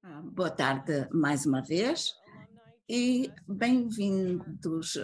Boa tarde mais uma vez e bem-vindos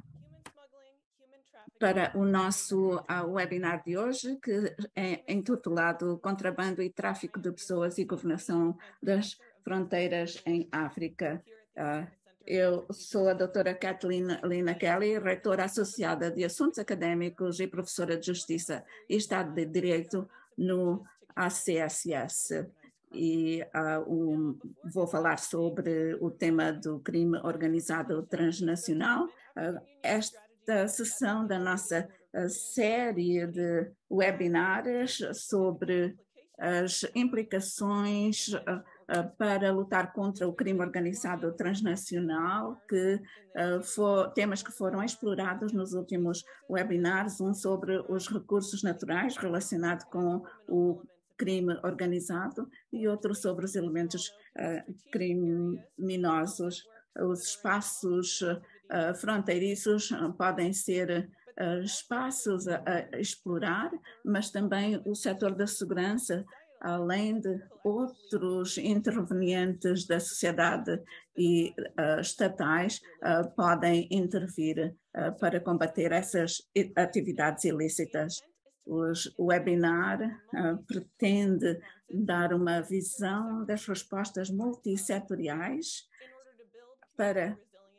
para o nosso webinar de hoje, que é intitulado Contrabando e Tráfico de Pessoas e Governação das Fronteiras em África. Eu sou a doutora Kathleen Lina Kelly, reitora associada de Assuntos Académicos e professora de Justiça e Estado de Direito no ACSS. E vou falar sobre o tema do crime organizado transnacional. Esta sessão da nossa série de webinars sobre as implicações para lutar contra o crime organizado transnacional, temas que foram explorados nos últimos webinars, um sobre os recursos naturais relacionado com o crime organizado e outro sobre os elementos criminosos. Os espaços fronteiriços podem ser espaços a explorar, mas também o setor da segurança, além de outros intervenientes da sociedade e estatais, podem intervir para combater essas atividades ilícitas. O webinar pretende dar uma visão das respostas multissetoriais para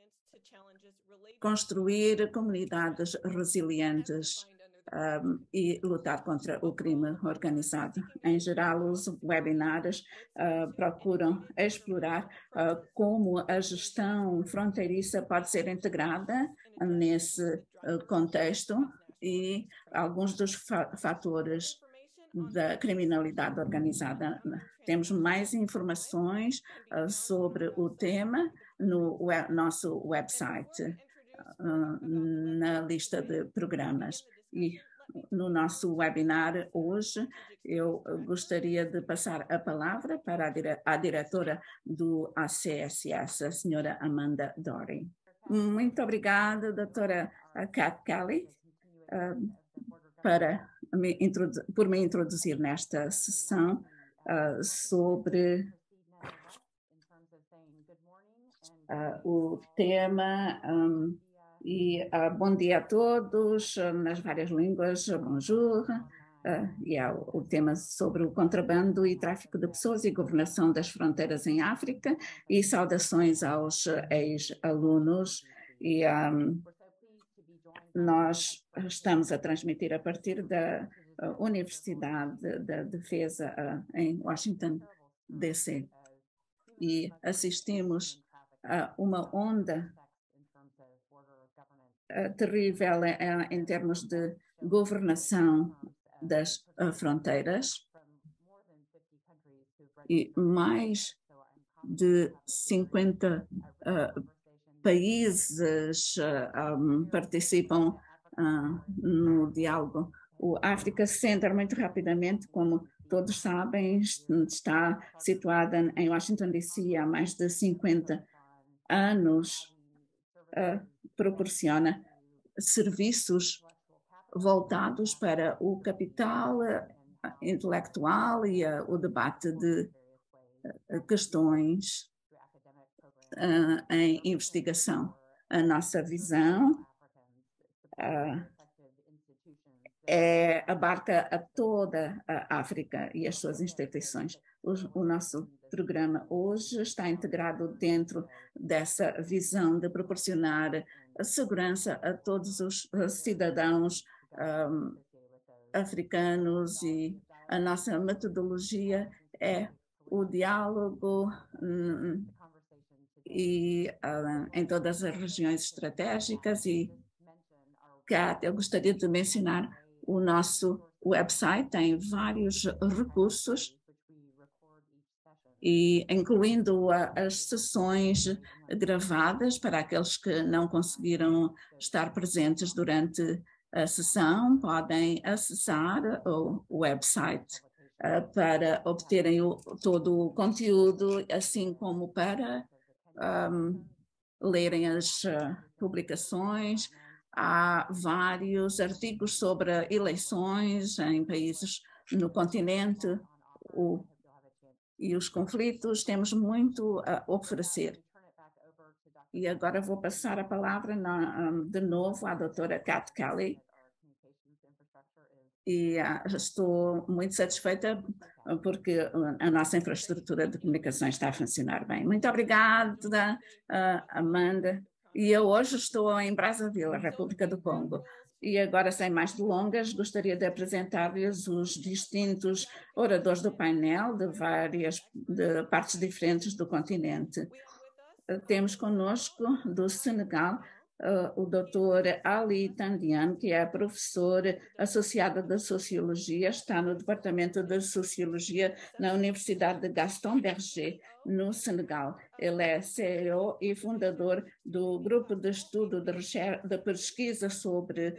construir comunidades resilientes e lutar contra o crime organizado. Em geral, os webinars procuram explorar como a gestão fronteiriça pode ser integrada nesse contexto e alguns dos fatores da criminalidade organizada. Temos mais informações sobre o tema no nosso website, na lista de programas. E no nosso webinar hoje, eu gostaria de passar a palavra para a diretora do ACSS, a senhora Amanda Dory. Muito obrigada, doutora Kat Kelly, por me introduzir nesta sessão sobre o tema bom dia a todos, nas várias línguas, bonjour, e o tema sobre o contrabando e tráfico de pessoas e governação das fronteiras em África, e saudações aos ex-alunos. E nós estamos a transmitir a partir da Universidade da Defesa em Washington, D.C. E assistimos a uma onda terrível em termos de governação das fronteiras, e mais de 50 países participam no diálogo. O Africa Center, muito rapidamente, como todos sabem, está situada em Washington, D.C. há mais de 50 anos, proporciona serviços voltados para o capital intelectual e o debate de questões em investigação. A nossa visão abarca a toda a África e as suas instituições. O nosso programa hoje está integrado dentro dessa visão de proporcionar segurança a todos os cidadãos africanos, e a nossa metodologia é o diálogo em todas as regiões estratégicas. E, Kat, eu gostaria de mencionar o nosso website, tem vários recursos, e incluindo as sessões gravadas para aqueles que não conseguiram estar presentes durante a sessão, podem acessar o website para obterem todo o conteúdo, assim como para lerem as publicações. Há vários artigos sobre eleições em países no continente, e os conflitos, temos muito a oferecer. E agora vou passar a palavra de novo à doutora Kat Kelly. E estou muito satisfeita porque a nossa infraestrutura de comunicações está a funcionar bem. Muito obrigada, Amanda. E eu hoje estou em Brazzaville, República do Congo. E agora, sem mais delongas, gostaria de apresentar-lhes os distintos oradores do painel de partes diferentes do continente. Temos conosco, do Senegal, o Dr. Ali Tandian, que é professor associado de Sociologia, está no Departamento de Sociologia na Universidade de Gaston Berger, no Senegal. Ele é CEO e fundador do Grupo de Estudo de Pesquisa sobre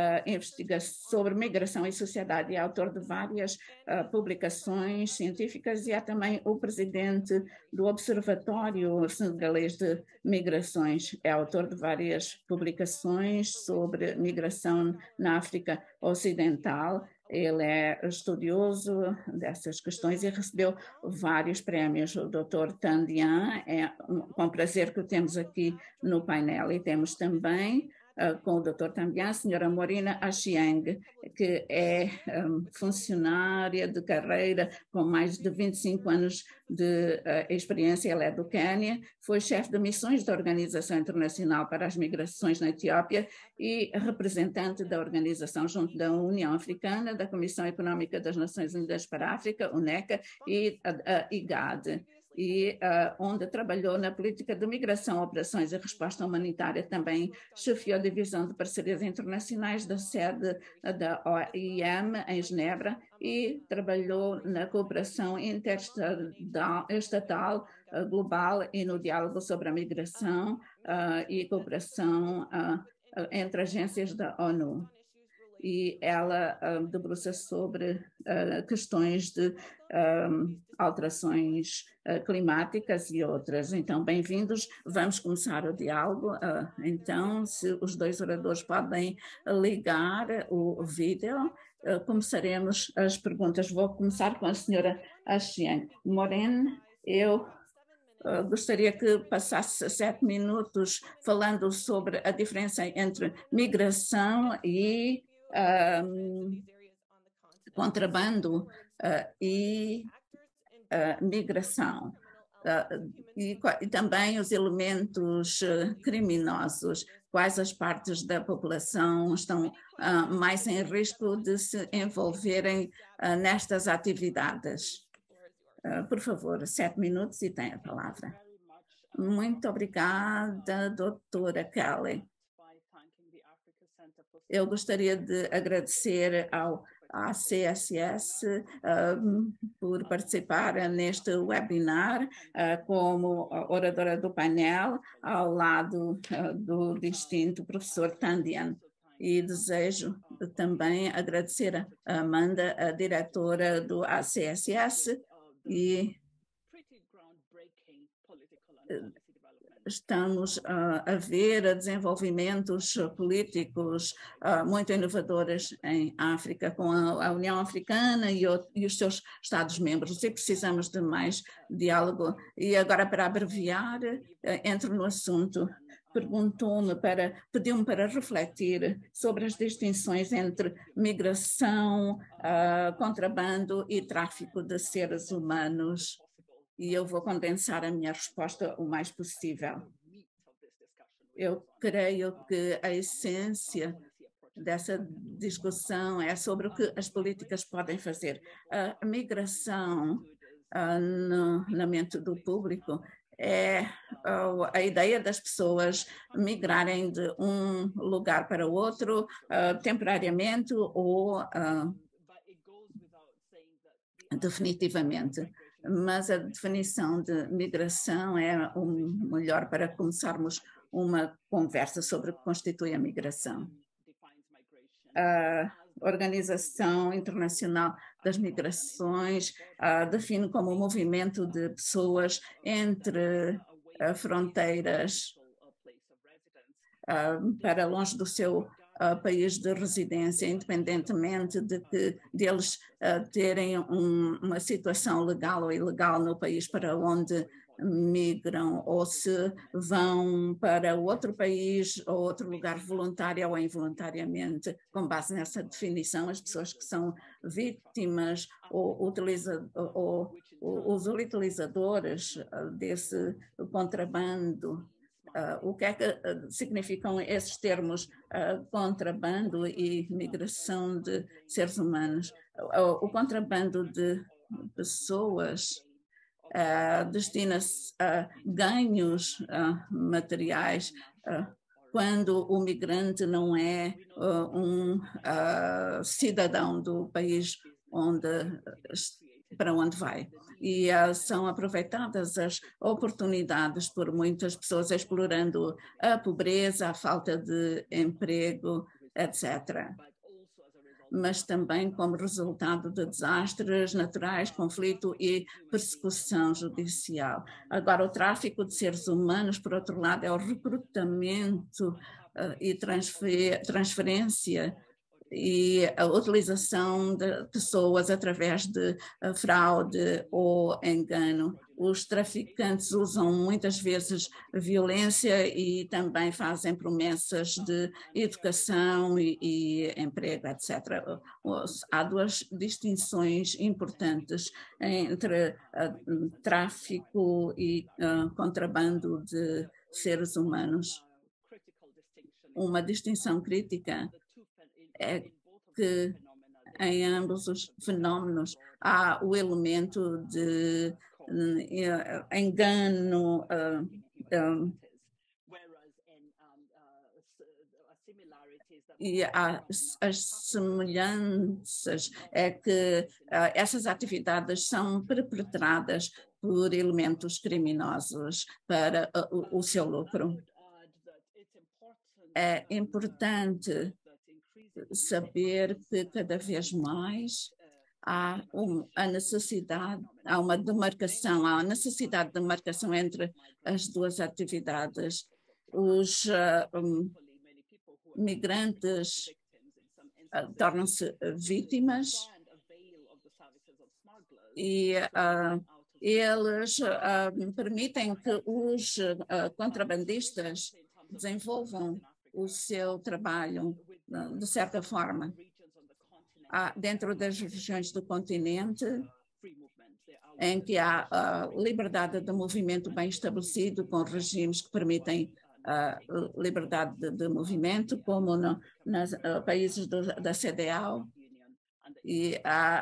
sobre migração e sociedade, é autor de várias publicações científicas e é também o presidente do Observatório Senegalês de Migrações. É autor de várias publicações sobre migração na África Ocidental. Ele é estudioso dessas questões e recebeu vários prémios. O Dr. Tandian, é com prazer que o temos aqui no painel. E temos também com o Dr. Tandian, a senhora Morina Achieng, que é funcionária de carreira com mais de 25 anos de experiência. Ela é do Quênia, foi chefe de missões da Organização Internacional para as Migrações na Etiópia e representante da organização junto da União Africana, da Comissão Econômica das Nações Unidas para a África, UNECA, e a IGAD. E onde trabalhou na política de migração, operações e resposta humanitária. Também chefiou a divisão de parcerias internacionais da sede da OIM em Genebra e trabalhou na cooperação interestatal, global e no diálogo sobre a migração e cooperação entre agências da ONU. E ela debruça sobre questões de alterações climáticas e outras. Então, bem-vindos. Vamos começar o diálogo. Então, se os dois oradores podem ligar o vídeo, começaremos as perguntas. Vou começar com a senhora Achieng. Morena, eu gostaria que passasse 7 minutos falando sobre a diferença entre migração e contrabando e migração. E também os elementos criminosos, quais as partes da população estão mais em risco de se envolverem nestas atividades. Por favor, 7 minutos e tem a palavra. Muito obrigada, doutora Kelly. Eu gostaria de agradecer ao ACSS por participar neste webinar como oradora do painel, ao lado do distinto professor Tandian. E desejo também agradecer a Amanda, a diretora do ACSS, e estamos a ver desenvolvimentos políticos muito inovadores em África, com a União Africana e os seus Estados-membros, e precisamos de mais diálogo. E agora, para abreviar, entro no assunto. Pediu-me para refletir sobre as distinções entre migração, contrabando e tráfico de seres humanos. E eu vou condensar a minha resposta o mais possível. Eu creio que a essência dessa discussão é sobre o que as políticas podem fazer. A migração na mente do público é a ideia das pessoas migrarem de um lugar para outro temporariamente ou definitivamente. Mas a definição de migração é o melhor para começarmos uma conversa sobre o que constitui a migração. A Organização Internacional das Migrações define como um movimento de pessoas entre fronteiras para longe do seu país de residência, independentemente deles terem uma situação legal ou ilegal no país para onde migram, ou se vão para outro país ou outro lugar voluntário ou involuntariamente. Com base nessa definição, as pessoas que são vítimas ou os utilizadores desse contrabando. O que é que significam esses termos contrabando e migração de seres humanos? O contrabando de pessoas destina-se a ganhos materiais quando o migrante não é um cidadão do país para onde vai. E são aproveitadas as oportunidades por muitas pessoas, explorando a pobreza, a falta de emprego, etc. Mas também como resultado de desastres naturais, conflito e persecução judicial. Agora, o tráfico de seres humanos, por outro lado, é o recrutamento e transferência e a utilização de pessoas através de fraude ou engano. Os traficantes usam muitas vezes violência e também fazem promessas de educação e emprego, etc. Há duas distinções importantes entre tráfico e contrabando de seres humanos. Uma distinção crítica é que em ambos os fenómenos há o elemento de engano, e as semelhanças é que essas atividades são perpetradas por elementos criminosos para o seu lucro. É importante saber que cada vez mais há a necessidade de demarcação entre as duas atividades. Os migrantes tornam-se vítimas e eles permitem que os contrabandistas desenvolvam o seu trabalho de certa forma. Dentro das regiões do continente, em que há liberdade de movimento bem estabelecido, com regimes que permitem liberdade de movimento, como nos países da CEDEAW, e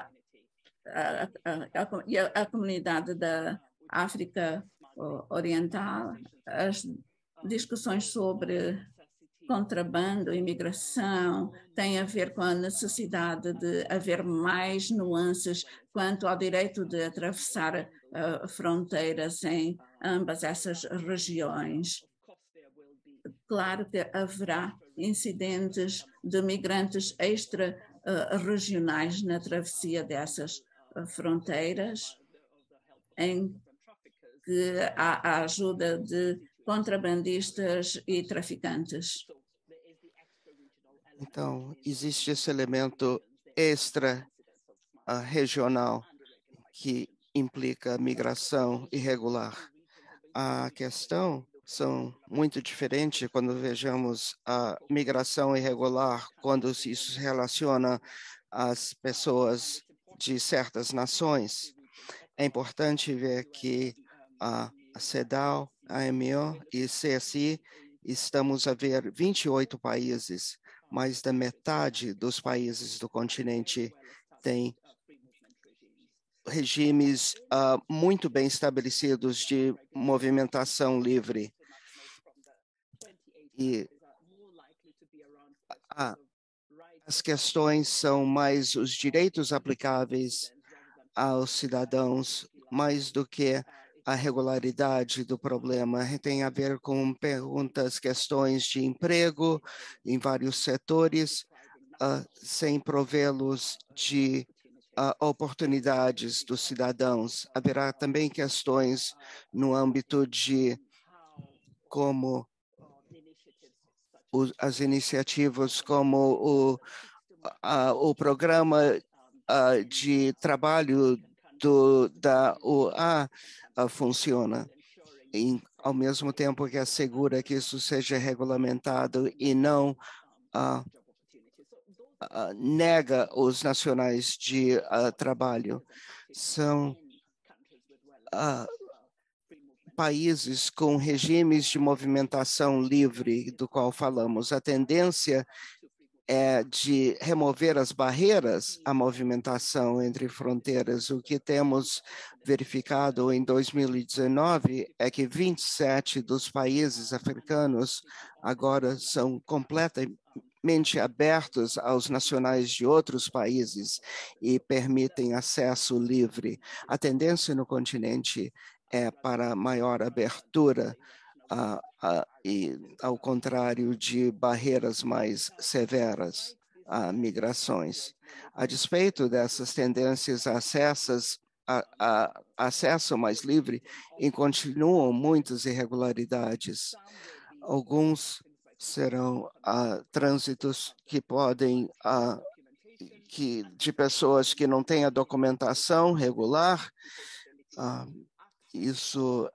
a comunidade da África Oriental. As discussões sobre contrabando, imigração, tem a ver com a necessidade de haver mais nuances quanto ao direito de atravessar fronteiras em ambas essas regiões. Claro que haverá incidentes de migrantes extra-regionais na travessia dessas fronteiras, em que há a ajuda de contrabandistas e traficantes. Então, existe esse elemento extra-regional que implica migração irregular. A questão são muito diferentes quando vejamos a migração irregular, quando isso se relaciona às pessoas de certas nações. É importante ver que a CEDAW, a AMO e CSI estamos a ver 28 países, mais da metade dos países do continente tem regimes muito bem estabelecidos de movimentação livre. E as questões são mais os direitos aplicáveis aos cidadãos, mais do que a regularidade do problema. Tem a ver com perguntas, questões de emprego em vários setores, sem provê-los de oportunidades dos cidadãos. Haverá também questões no âmbito de como as iniciativas como o programa de trabalho da UA funciona, ao mesmo tempo que assegura que isso seja regulamentado e não nega os nacionais de trabalho. São países com regimes de movimentação livre, do qual falamos. A tendência é de remover as barreiras à movimentação entre fronteiras. O que temos verificado em 2019 é que 27 dos países africanos agora são completamente abertos aos nacionais de outros países e permitem acesso livre. A tendência no continente é para maior abertura e ao contrário de barreiras mais severas a migrações. A despeito dessas tendências a acesso mais livre, e continuam muitas irregularidades. Alguns serão trânsitos que podem de pessoas que não têm a documentação regular. Isso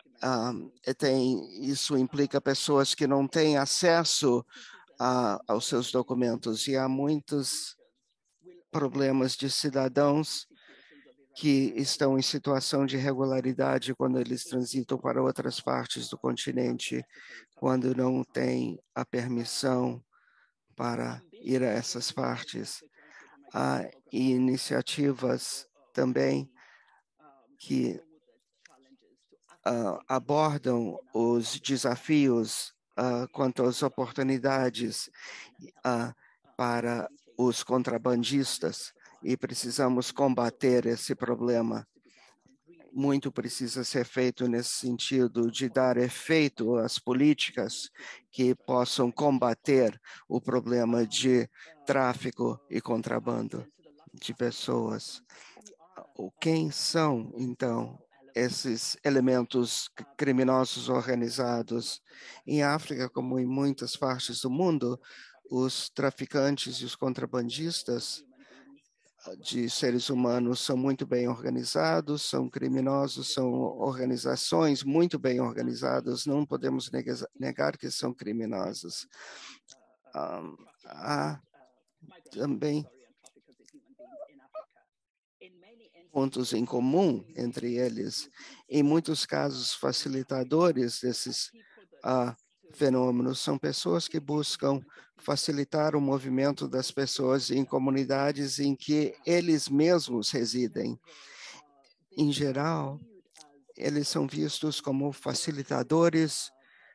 implica pessoas que não têm acesso aos seus documentos, e há muitos problemas de cidadãos que estão em situação de irregularidade quando eles transitam para outras partes do continente, quando não têm a permissão para ir a essas partes. Há iniciativas também que abordam os desafios quanto às oportunidades para os contrabandistas, e precisamos combater esse problema. Muito precisa ser feito nesse sentido de dar efeito às políticas que possam combater o problema de tráfico e contrabando de pessoas. Quem são, então, esses elementos criminosos organizados? Em África, como em muitas partes do mundo, os traficantes e os contrabandistas de seres humanos são muito bem organizados, são criminosos, são organizações muito bem organizadas, não podemos negar que são criminosos. Há também pontos em comum entre eles. Em muitos casos, facilitadores desses fenômenos são pessoas que buscam facilitar o movimento das pessoas em comunidades em que eles mesmos residem. Em geral, eles são vistos como facilitadores,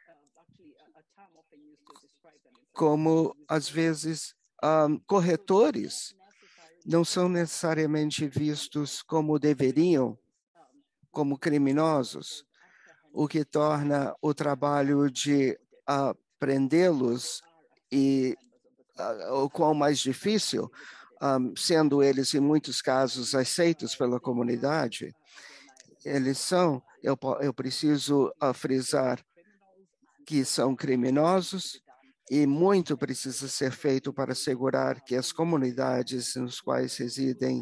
como, às vezes, corretores. Não são necessariamente vistos como deveriam, como criminosos, o que torna o trabalho de prendê-los o qual mais difícil, sendo eles, em muitos casos, aceitos pela comunidade. Eles são, eu preciso frisar que são criminosos, e muito precisa ser feito para assegurar que as comunidades nas quais residem,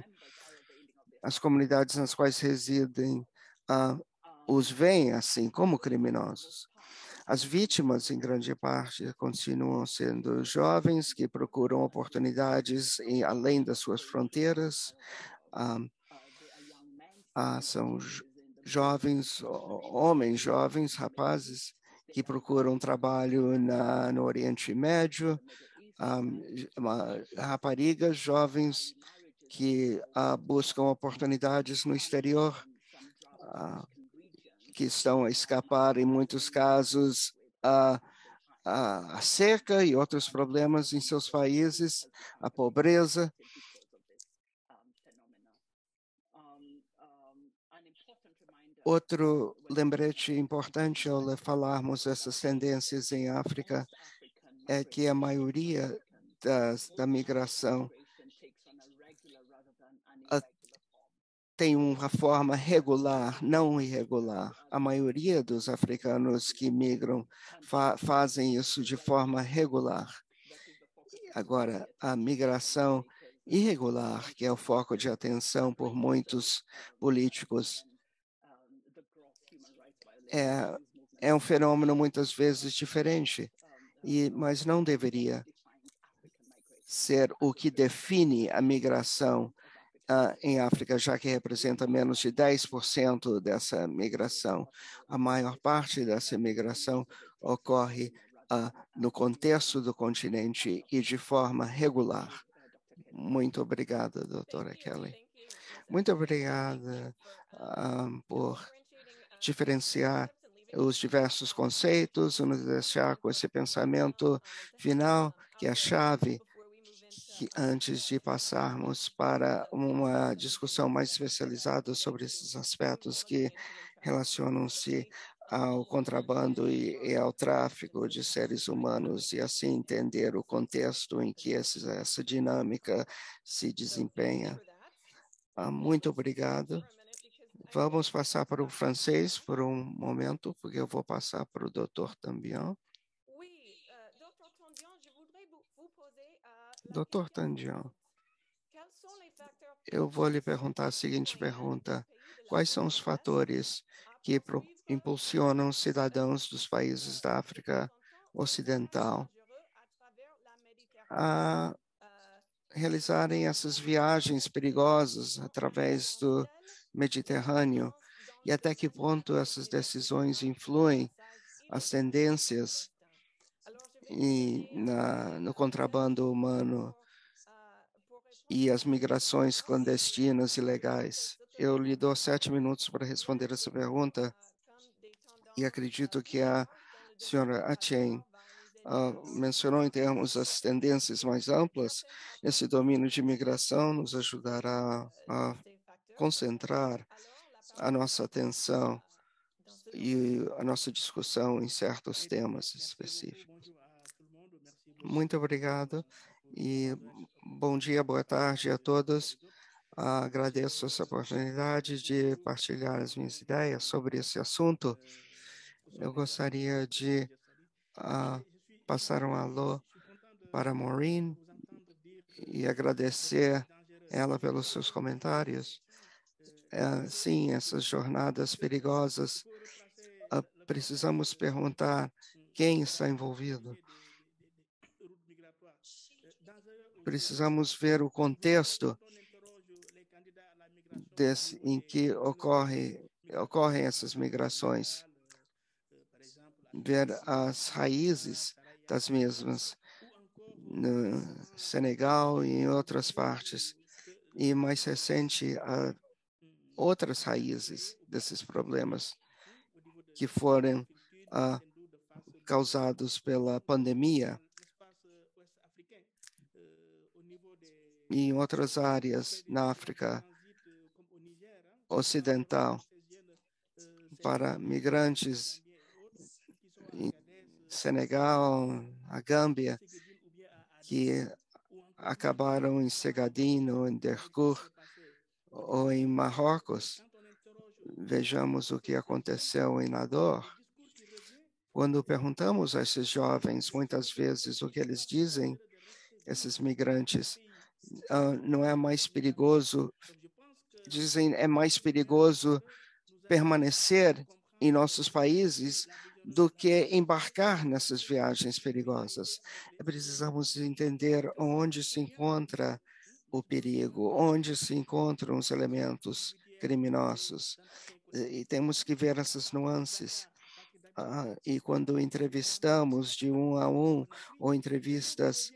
os veem assim como criminosos. As vítimas, em grande parte, continuam sendo jovens que procuram oportunidades além das suas fronteiras. São jovens, homens jovens, rapazes, que procuram trabalho no Oriente Médio, raparigas jovens que buscam oportunidades no exterior, que estão a escapar, em muitos casos, a seca e outros problemas em seus países, a pobreza. Outro lembrete importante ao falarmos dessas tendências em África é que a maioria da migração tem uma forma regular, não irregular. A maioria dos africanos que migram fazem isso de forma regular. Agora, a migração irregular, que é o foco de atenção por muitos políticos, é um fenômeno muitas vezes diferente, mas não deveria ser o que define a migração em África, já que representa menos de 10% dessa migração. A maior parte dessa migração ocorre no contexto do continente e de forma regular. Muito obrigada, doutora Kelly. Muito obrigada por diferenciar os diversos conceitos, nos deixar com esse pensamento final, que é a chave, que antes de passarmos para uma discussão mais especializada sobre esses aspectos que relacionam-se ao contrabando e ao tráfico de seres humanos, e assim entender o contexto em que essa dinâmica se desempenha. Muito obrigado. Vamos passar para o francês por um momento, porque eu vou passar para o Dr. Tandian. Dr. Tandian, eu vou lhe perguntar a seguinte pergunta: quais são os fatores que impulsionam cidadãos dos países da África Ocidental a realizarem essas viagens perigosas através do Mediterrâneo, e até que ponto essas decisões influem as tendências no contrabando humano e as migrações clandestinas ilegais? Eu lhe dou 7 minutos para responder essa pergunta, e acredito que a senhora Acheng mencionou em termos das tendências mais amplas. Esse domínio de migração nos ajudará a concentrar a nossa atenção e a nossa discussão em certos temas específicos. Muito obrigado e bom dia, boa tarde a todos. Agradeço essa oportunidade de partilhar as minhas ideias sobre esse assunto. Eu gostaria de passar um alô para a Maureen e agradecer ela pelos seus comentários. Sim, essas jornadas perigosas, precisamos perguntar quem está envolvido. Precisamos ver o contexto em que ocorrem essas migrações, ver as raízes das mesmas no Senegal e em outras partes, e mais recente, outras raízes desses problemas que foram causados pela pandemia e em outras áreas na África Ocidental, para migrantes em Senegal, a Gâmbia, que acabaram em Segadino, em Derkour ou em Marrocos. Vejamos o que aconteceu em Nador. Quando perguntamos a esses jovens, muitas vezes o que eles dizem, esses migrantes, não é mais perigoso, dizem é mais perigoso permanecer em nossos países do que embarcar nessas viagens perigosas. Precisamos entender onde se encontra o perigo, onde se encontram os elementos criminosos, e temos que ver essas nuances. E quando entrevistamos de um a um, ou entrevistas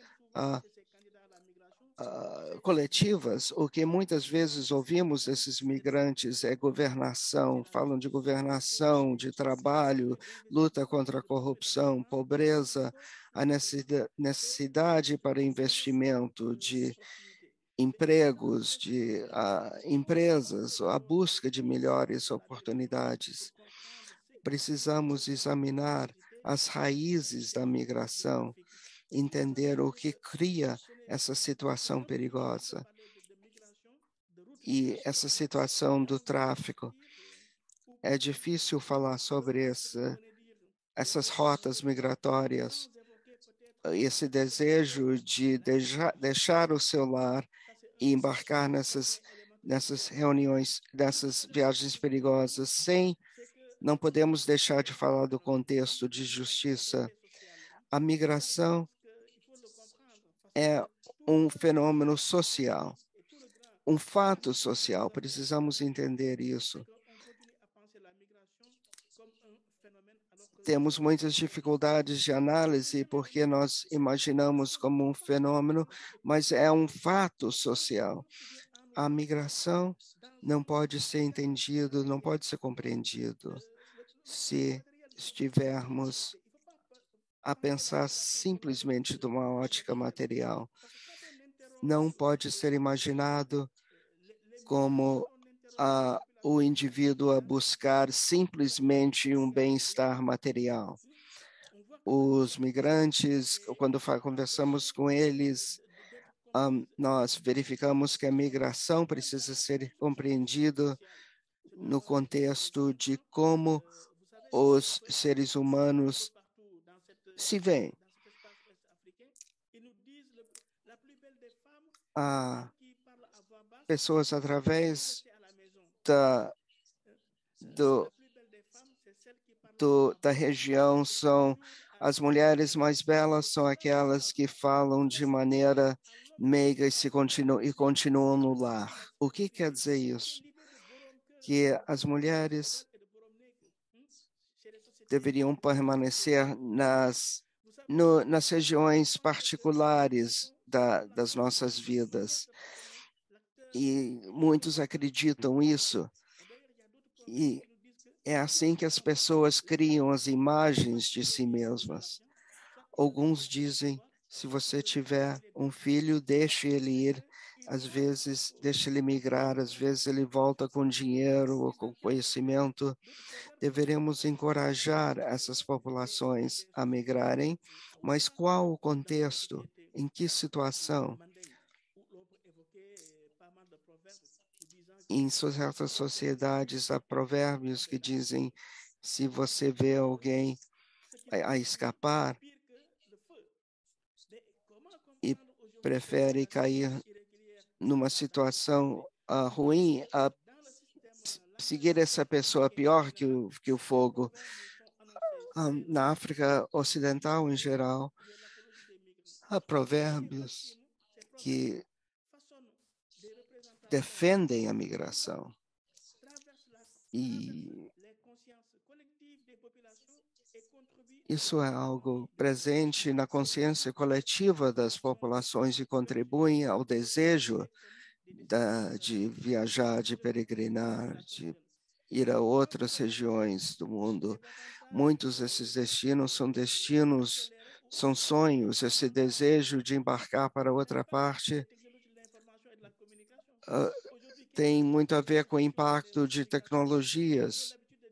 coletivas, o que muitas vezes ouvimos desses migrantes é governação, falam de governação, de trabalho, luta contra a corrupção, pobreza, a necessidade para investimento, de empregos, de empresas, a busca de melhores oportunidades. Precisamos examinar as raízes da migração, entender o que cria essa situação perigosa. E essa situação do tráfico, é difícil falar sobre essas rotas migratórias, esse desejo de deixar o seu lar e embarcar nessas reuniões, nessas viagens perigosas, não podemos deixar de falar do contexto de justiça. A migração é um fenômeno social, um fato social, precisamos entender isso. Temos muitas dificuldades de análise porque nós imaginamos como um fenômeno, mas é um fato social. A migração não pode ser entendido, não pode ser compreendido se estivermos a pensar simplesmente de uma ótica material. Não pode ser imaginado como o indivíduo a buscar simplesmente um bem-estar material. Os migrantes, quando conversamos com eles, nós verificamos que a migração precisa ser compreendida no contexto de como os seres humanos se veem. Pessoas através da região as mulheres mais belas são aquelas que falam de maneira meiga e continuam no lar. O que quer dizer isso? Que as mulheres deveriam permanecer nas regiões particulares das nossas vidas. E muitos acreditam isso. E é assim que as pessoas criam as imagens de si mesmas. Alguns dizem, se você tiver um filho, deixe ele ir. Às vezes, deixe ele migrar. Às vezes, ele volta com dinheiro ou com conhecimento. Deveremos encorajar essas populações a migrarem. Mas qual o contexto? Em que situação? Em certas sociedades, há provérbios que dizem, se você vê alguém a escapar e prefere cair numa situação ruim, seguir essa pessoa pior que o fogo. Na África Ocidental, em geral, há provérbios que defendem a migração. E isso é algo presente na consciência coletiva das populações e contribui ao desejo de viajar, de peregrinar, de ir a outras regiões do mundo. Muitos desses destinos, são sonhos, esse desejo de embarcar para outra parte tem muito a ver com o impacto de tecnologias.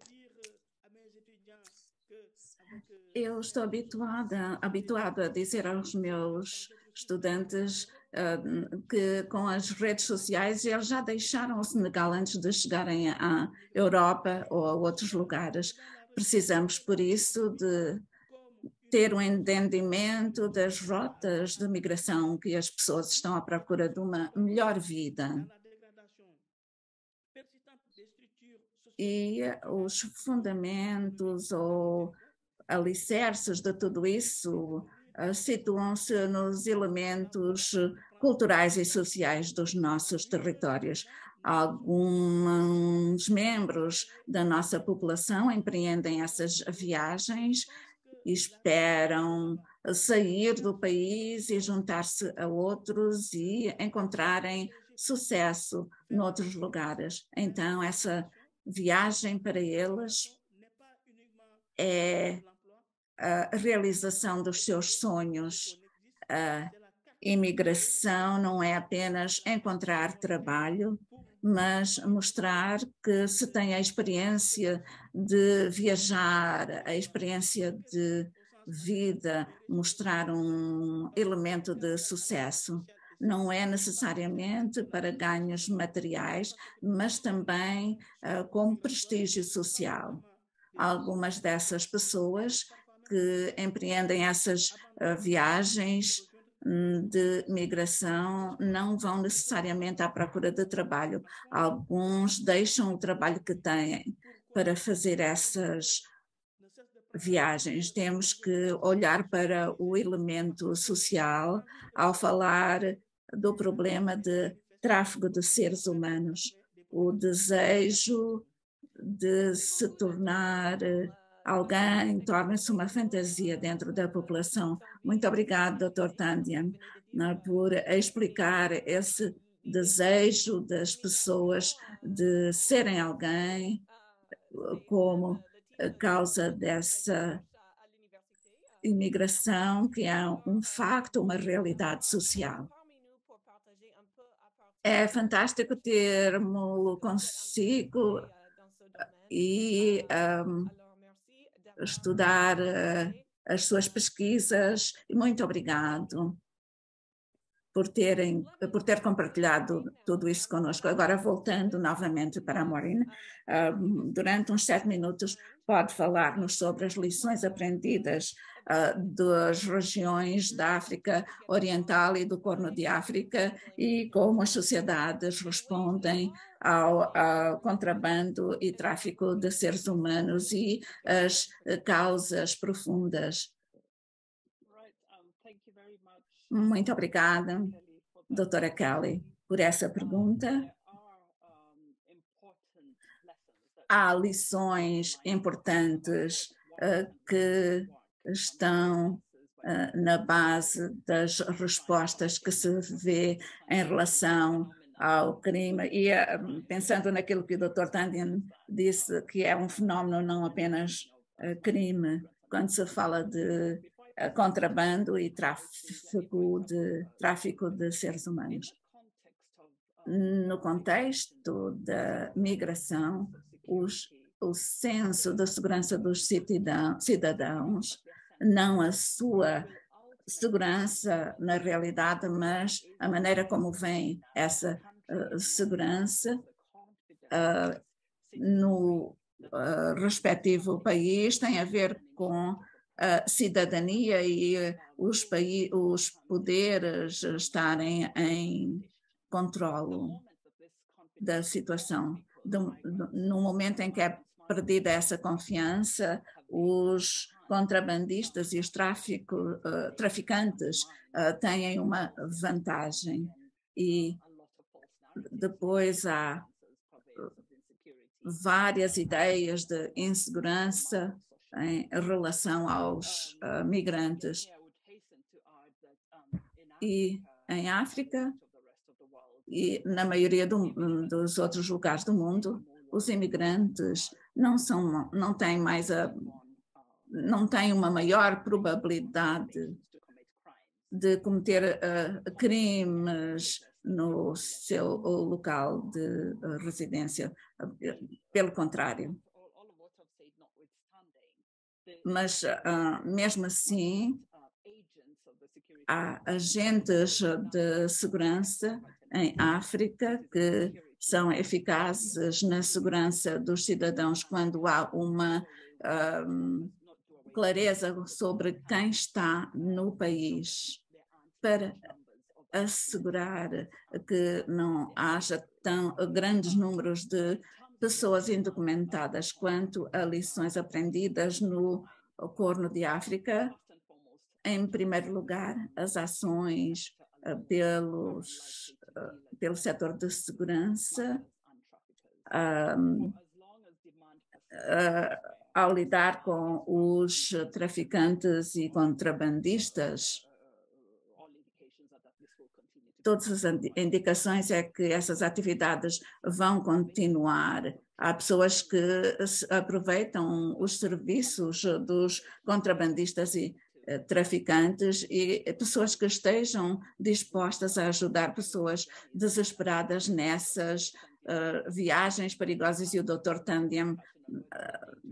Eu estou habituada a dizer aos meus estudantes que com as redes sociais eles já deixaram o Senegal antes de chegarem à Europa ou a outros lugares. Precisamos, por isso, de ter um entendimento das rotas de migração que as pessoas estão à procura de uma melhor vida. E os fundamentos ou alicerces de tudo isso situam-se nos elementos culturais e sociais dos nossos territórios. Alguns membros da nossa população empreendem essas viagens e esperam sair do país e juntar-se a outros e encontrarem sucesso noutros lugares. Então, essa viagem para eles é a realização dos seus sonhos. A imigração não é apenas encontrar trabalho, mas mostrar que se tem a experiência de viajar, a experiência de vida, mostrar um elemento de sucesso. não é necessariamente para ganhos materiais, mas também como prestígio social. Algumas dessas pessoas que empreendem essas viagens de migração não vão necessariamente à procura de trabalho. Alguns deixam o trabalho que têm para fazer essas viagens. Temos que olhar para o elemento social ao falar do problema de tráfico de seres humanos, o desejo de se tornar alguém, torna-se uma fantasia dentro da população. Muito obrigada, Dr. Tandem, por explicar esse desejo das pessoas de serem alguém como causa dessa imigração, que é um facto, uma realidade social. É fantástico ter-me consigo e estudar as suas pesquisas. Muito obrigado por ter compartilhado tudo isso conosco. Agora, voltando novamente para a Maureen, durante uns 7 minutos pode falar-nos sobre as lições aprendidas das regiões da África Oriental e do Corno de África e como as sociedades respondem ao contrabando e tráfico de seres humanos e as causas profundas. Muito obrigada, doutora Kelly, por essa pergunta. Há lições importantes que estão na base das respostas que se vê em relação ao crime. E pensando naquilo que o Dr. Tandem disse, que é um fenómeno não apenas crime, quando se fala de contrabando e tráfico de seres humanos. No contexto da migração, o senso da segurança dos cidadãos, não a sua segurança na realidade, mas a maneira como vem essa segurança no respectivo país tem a ver com a cidadania e os poderes estarem em controle da situação. No momento em que é perdida essa confiança, os contrabandistas e os traficantes têm uma vantagem e depois há várias ideias de insegurança em relação aos migrantes. E em África e na maioria dos outros lugares do mundo, os imigrantes não têm uma maior probabilidade de cometer crimes no seu local de residência. Pelo contrário. Mas, mesmo assim, há agentes de segurança em África que são eficazes na segurança dos cidadãos quando há uma clareza sobre quem está no país, para assegurar que não haja tão grandes números de pessoas indocumentadas. Quanto a lições aprendidas no Corno de África, em primeiro lugar, as ações pelo setor de segurança ao lidar com os traficantes e contrabandistas. Todas as indicações é que essas atividades vão continuar. Há pessoas que aproveitam os serviços dos contrabandistas e traficantes e pessoas que estejam dispostas a ajudar pessoas desesperadas nessas viagens perigosas. E o Dr. Tandem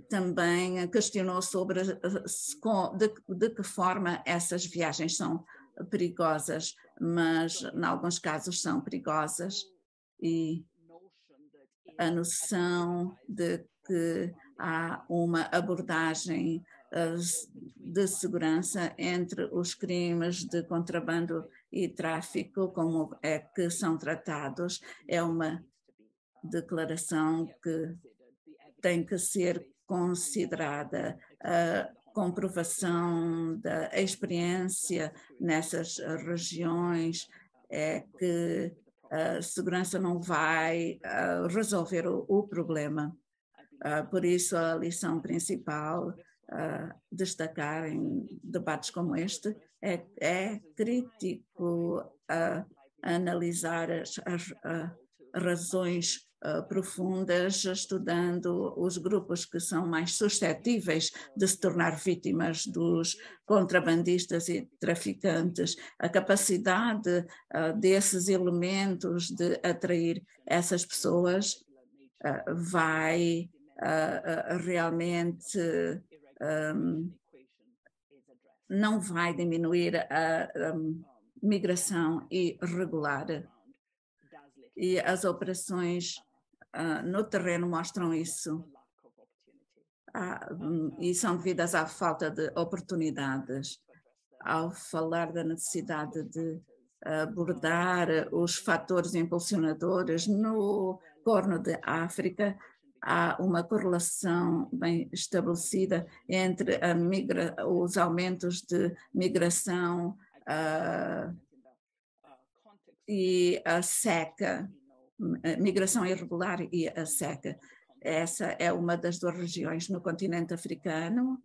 também questionou sobre de que forma essas viagens são perigosas, mas em alguns casos são perigosas, e a noção de que há uma abordagem de segurança entre os crimes de contrabando e tráfico, como é que são tratados, é uma declaração que tem que ser considerada. A comprovação da experiência nessas regiões é que a segurança não vai resolver o problema. Por isso, a lição principal a destacar em debates como este é crítico analisar as razões profundas, estudando os grupos que são mais suscetíveis de se tornar vítimas dos contrabandistas e traficantes, a capacidade desses elementos de atrair essas pessoas vai realmente não vai diminuir a migração irregular. E as operações no terreno mostram isso. E são devidas à falta de oportunidades. Ao falar da necessidade de abordar os fatores impulsionadores no Corno de África, há uma correlação bem estabelecida entre os aumentos de migração e a seca, migração irregular e a seca. Essa é uma das duas regiões no continente africano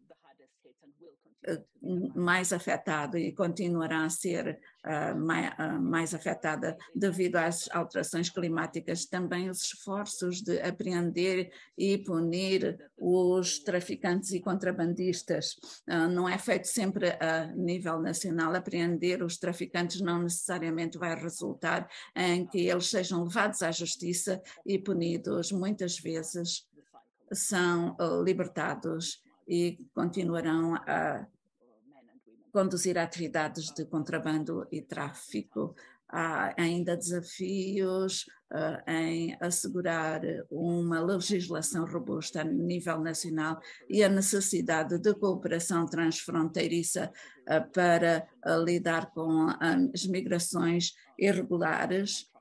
mais afetada e continuará a ser mais afetada devido às alterações climáticas. Também os esforços de apreender e punir os traficantes e contrabandistas. Não é feito sempre a nível nacional. Apreender os traficantes não necessariamente vai resultar em que eles sejam levados à justiça e punidos. Muitas vezes são libertados e continuarão a conduzir atividades de contrabando e tráfico. Há ainda desafios em assegurar uma legislação robusta a nível nacional e a necessidade de cooperação transfronteiriça para lidar com as migrações irregulares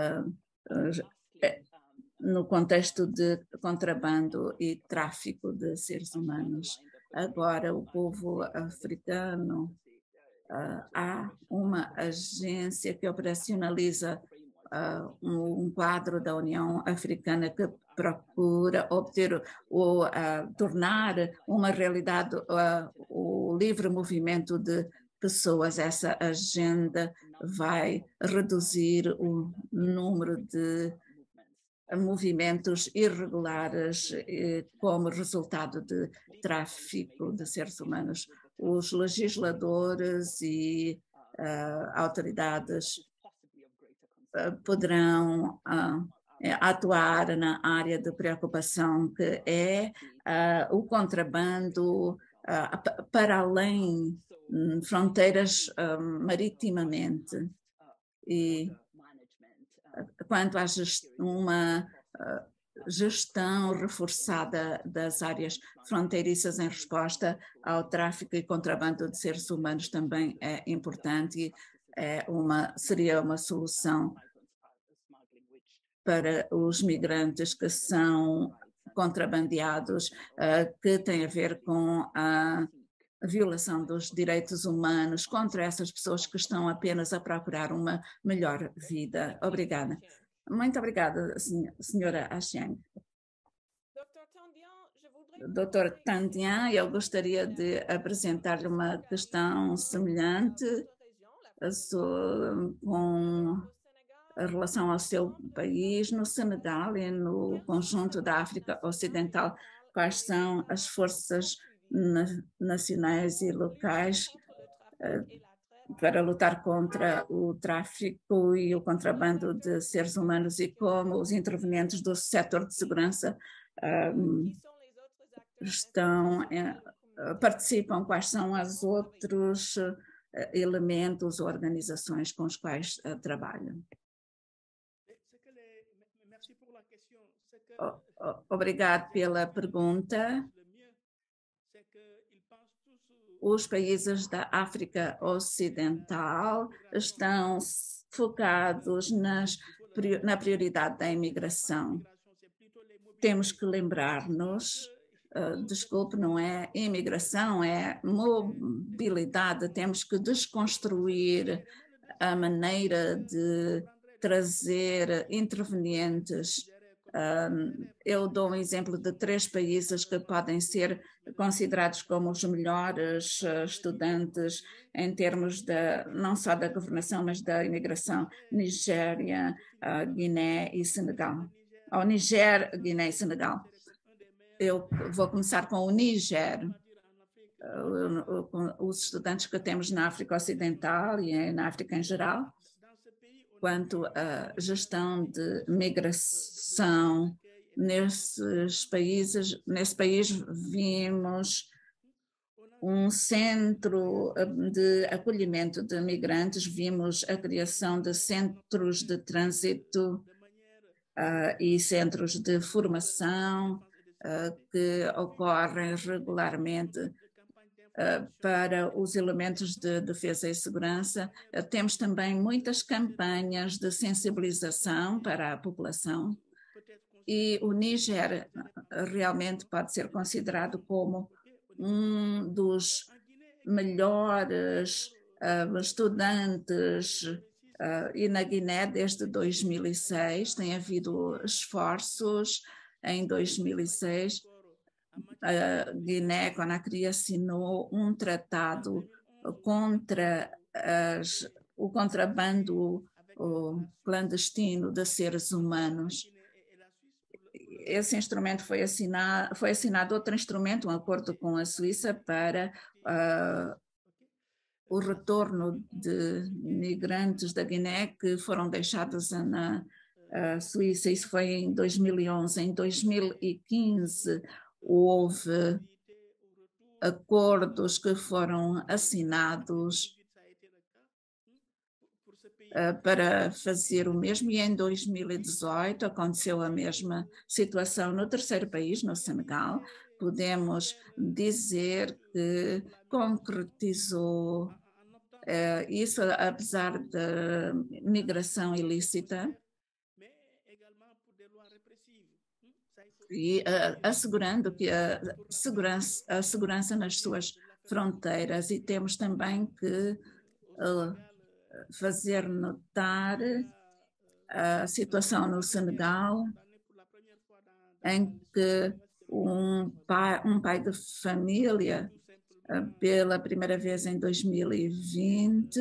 no contexto de contrabando e tráfico de seres humanos. Agora, o povo africano, há uma agência que operacionaliza um quadro da União Africana que procura obter ou tornar uma realidade o livre movimento de pessoas. Essa agenda vai reduzir o número de movimentos irregulares como resultado de tráfico de seres humanos. Os legisladores e autoridades poderão atuar na área de preocupação que é o contrabando para além fronteiras maritimamente. E quanto a uma gestão reforçada das áreas fronteiriças em resposta ao tráfico e contrabando de seres humanos também é importante e seria uma solução para os migrantes que são contrabandeados, que tem a ver com a violação dos direitos humanos contra essas pessoas que estão apenas a procurar uma melhor vida. Obrigada. Muito obrigada, senhora Achieng. Dr. Tandian, eu gostaria de apresentar-lhe uma questão semelhante com relação ao seu país, no Senegal e no conjunto da África Ocidental. Quais são as forças nacionais e locais para lutar contra o tráfico e o contrabando de seres humanos e como os intervenientes do setor de segurança participam, quais são os outros elementos ou organizações com os quais trabalham. Obrigado pela pergunta. Os países da África Ocidental estão focados na prioridade da imigração. Temos que lembrar-nos, desculpe, não é imigração, é mobilidade. Temos que desconstruir a maneira de trazer intervenientes. Eu dou um exemplo de 3 países que podem ser considerados como os melhores estudantes em termos não só da governação, mas da imigração: Nigéria, Guiné e Senegal. Ao Niger, Guiné e Senegal. Eu vou começar com o Níger. Os estudantes que temos na África Ocidental e na África em geral, quanto à gestão de migração nesse país vimos um centro de acolhimento de migrantes, vimos a criação de centros de trânsito e centros de formação que ocorrem regularmente para os elementos de defesa e segurança. Temos também muitas campanhas de sensibilização para a população e o Níger realmente pode ser considerado como um dos melhores estudantes e na Guiné desde 2006 tem havido esforços. Em 2006 a Guiné-Conakry assinou um tratado contra o contrabando clandestino de seres humanos. Esse instrumento foi assinado outro instrumento, um acordo com a Suíça para o retorno de migrantes da Guiné que foram deixados na Suíça. Isso foi em 2011. Em 2015, houve acordos que foram assinados para fazer o mesmo, e em 2018 aconteceu a mesma situação no terceiro país, no Senegal. Podemos dizer que concretizou isso, apesar da migração ilícita, e assegurando que a segurança nas suas fronteiras. E temos também que fazer notar a situação no Senegal, em que um pai de família, pela primeira vez em 2020,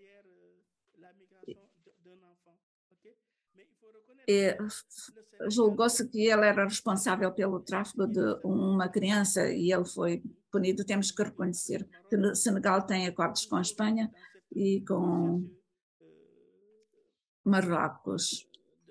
julgou-se que ele era responsável pelo tráfico de uma criança e ele foi punido. Temos que reconhecer que o Senegal tem acordos com a Espanha e com Marrocos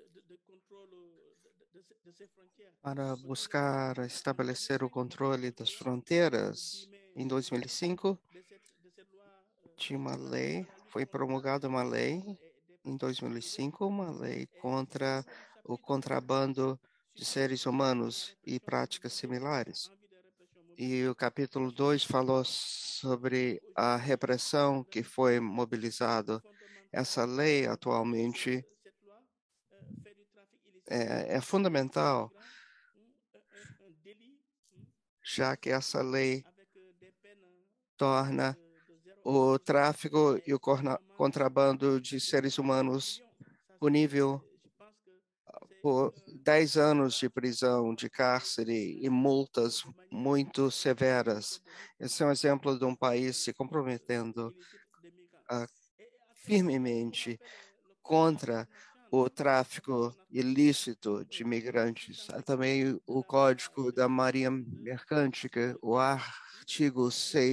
para buscar estabelecer o controle das fronteiras. Em 2005, tinha uma lei, foi promulgada uma lei em 2005, uma lei contra o contrabando de seres humanos e práticas similares. E o capítulo 2 falou sobre a repressão que foi mobilizada. Essa lei atualmente é fundamental, já que essa lei torna o tráfico e o contrabando de seres humanos punível por 10 anos de prisão, de cárcere e multas muito severas. Esse é um exemplo de um país se comprometendo firmemente contra o tráfico ilícito de imigrantes. Há também o Código da Marinha Mercante, o artigo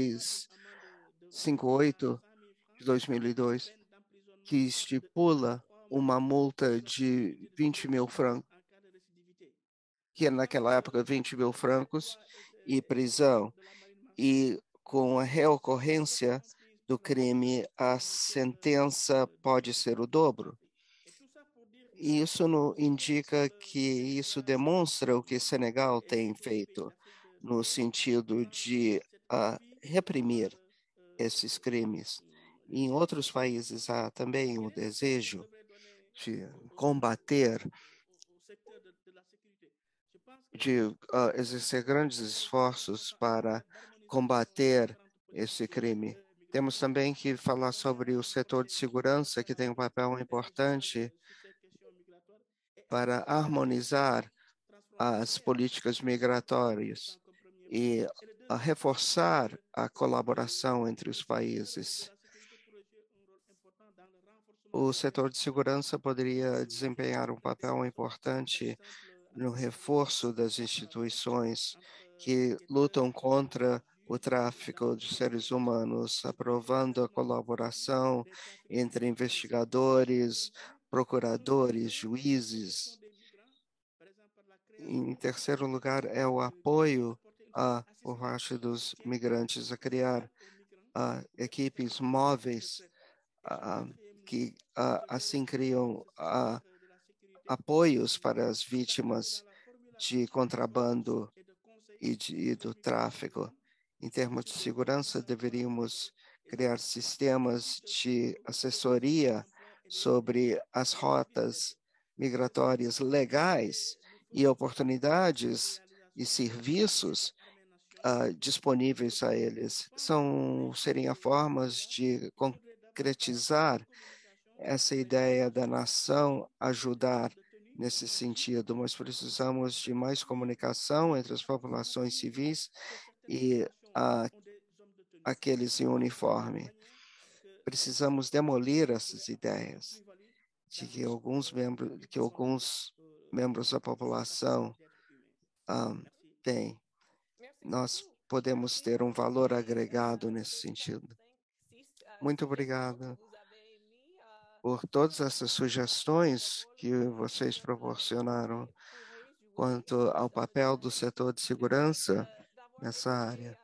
658 de 2002, que estipula uma multa de 20 mil francos, que naquela época 20 mil francos, e prisão. E com a reocorrência do crime, a sentença pode ser o dobro. E isso indica que isso demonstra o que Senegal tem feito no sentido de reprimir esses crimes. Em outros países há também o desejo de combater, de exercer grandes esforços para combater esse crime. Temos também que falar sobre o setor de segurança, que tem um papel importante para harmonizar as políticas migratórias e a reforçar a colaboração entre os países. O setor de segurança poderia desempenhar um papel importante no reforço das instituições que lutam contra o tráfico de seres humanos, aprovando a colaboração entre investigadores, procuradores, juízes. Em terceiro lugar, é o apoio por parte dos migrantes a criar equipes móveis que assim criam apoios para as vítimas de contrabando e do tráfico. Em termos de segurança, deveríamos criar sistemas de assessoria sobre as rotas migratórias legais e oportunidades e serviços disponíveis a eles. Seriam formas de concretizar essa ideia da nação ajudar nesse sentido, mas precisamos de mais comunicação entre as populações civis e aqueles em uniforme. Precisamos demolir essas ideias de que alguns membros da população têm. Nós podemos ter um valor agregado nesse sentido. Muito obrigado por todas essas sugestões que vocês proporcionaram quanto ao papel do setor de segurança nessa área.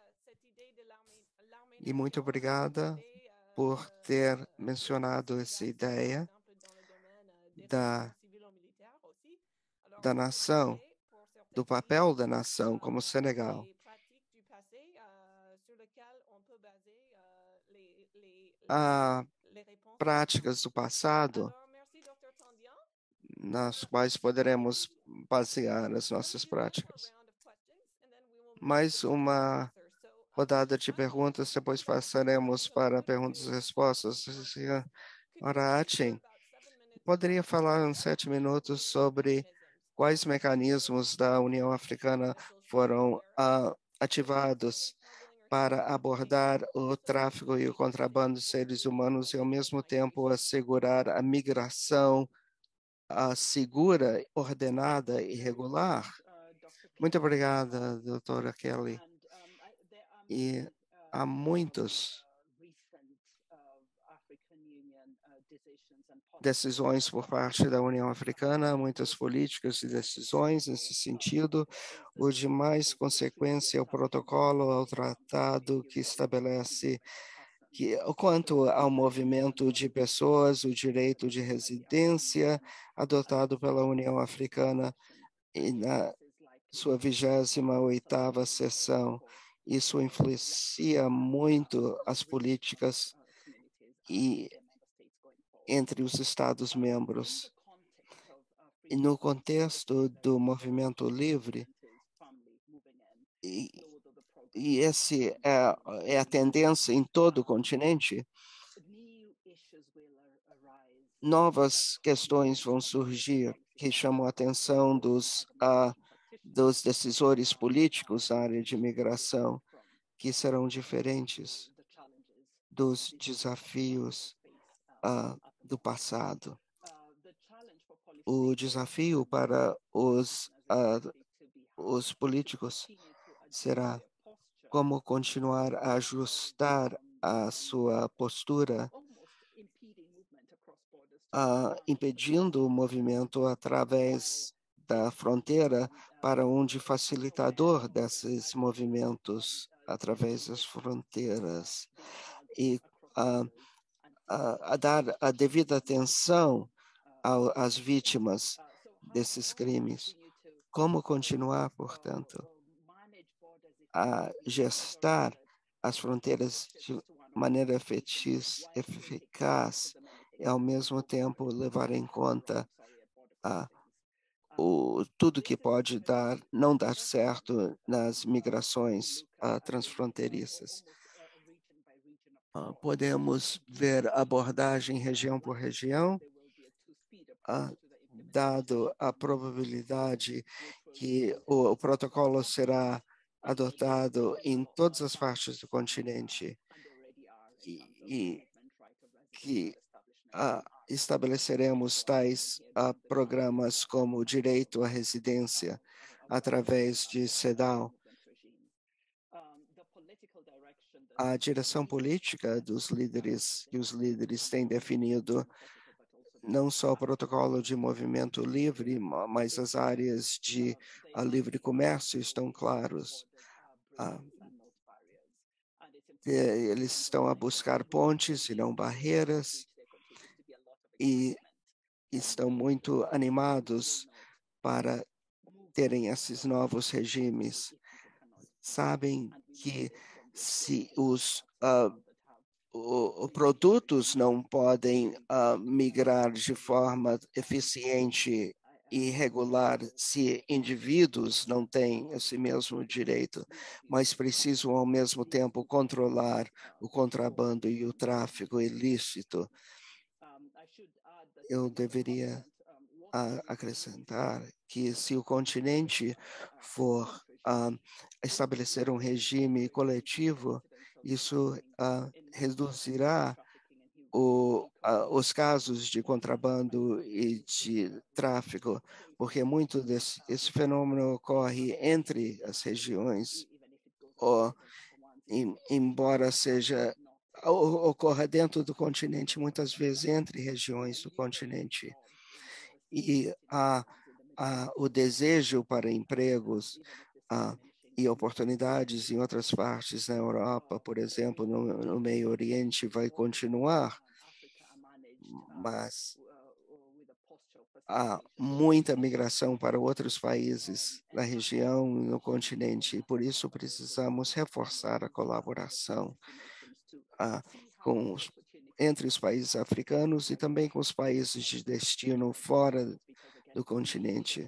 E muito obrigada por ter mencionado essa ideia da nação, do papel da nação como Senegal. Há práticas do passado nas quais poderemos basear as nossas práticas. Mais uma rodada de perguntas, depois passaremos para perguntas e respostas. Ora, Atin, poderia falar em 7 minutos sobre quais mecanismos da União Africana foram ativados para abordar o tráfico e o contrabando de seres humanos e, ao mesmo tempo, assegurar a migração segura, ordenada e regular? Muito obrigada, doutora Kelly. E há muitas decisões por parte da União Africana, muitas políticas e decisões nesse sentido. O de mais consequência é o protocolo ao tratado que estabelece que, quanto ao movimento de pessoas, o direito de residência adotado pela União Africana e na sua 28ª sessão. Isso influencia muito as políticas entre os Estados-membros. E no contexto do movimento livre, e esse é a tendência em todo o continente, novas questões vão surgir que chamam a atenção dos decisores políticos na área de imigração, que serão diferentes dos desafios do passado. O desafio para os políticos será como continuar a ajustar a sua postura, impedindo o movimento através da fronteira para um facilitador desses movimentos através das fronteiras. E a dar a devida atenção às vítimas desses crimes. Como continuar, portanto, a gestar as fronteiras de maneira eficaz e, ao mesmo tempo, levar em conta tudo que pode não dar certo nas migrações transfronteiriças. Podemos ver abordagem região por região, dado a probabilidade que o protocolo será adotado em todas as partes do continente e que estabeleceremos tais programas como o direito à residência através de CEDAW. A direção política dos líderes e os líderes têm definido não só o protocolo de movimento livre, mas as áreas de livre comércio estão claros. Eles estão a buscar pontes e não barreiras e estão muito animados para terem esses novos regimes. Sabem que se os produtos não podem migrar de forma eficiente e regular se indivíduos não têm esse mesmo direito, mas precisam ao mesmo tempo controlar o contrabando e o tráfico ilícito. Eu deveria acrescentar que se o continente for estabelecer um regime coletivo, isso reduzirá os casos de contrabando e de tráfico, porque muito esse fenômeno ocorre entre as regiões, embora ocorra dentro do continente, muitas vezes entre regiões do continente. E o desejo para empregos e oportunidades em outras partes na Europa, por exemplo, no Meio Oriente, vai continuar, mas há muita migração para outros países na região e no continente, e por isso precisamos reforçar a colaboração entre os países africanos e também com os países de destino fora do continente.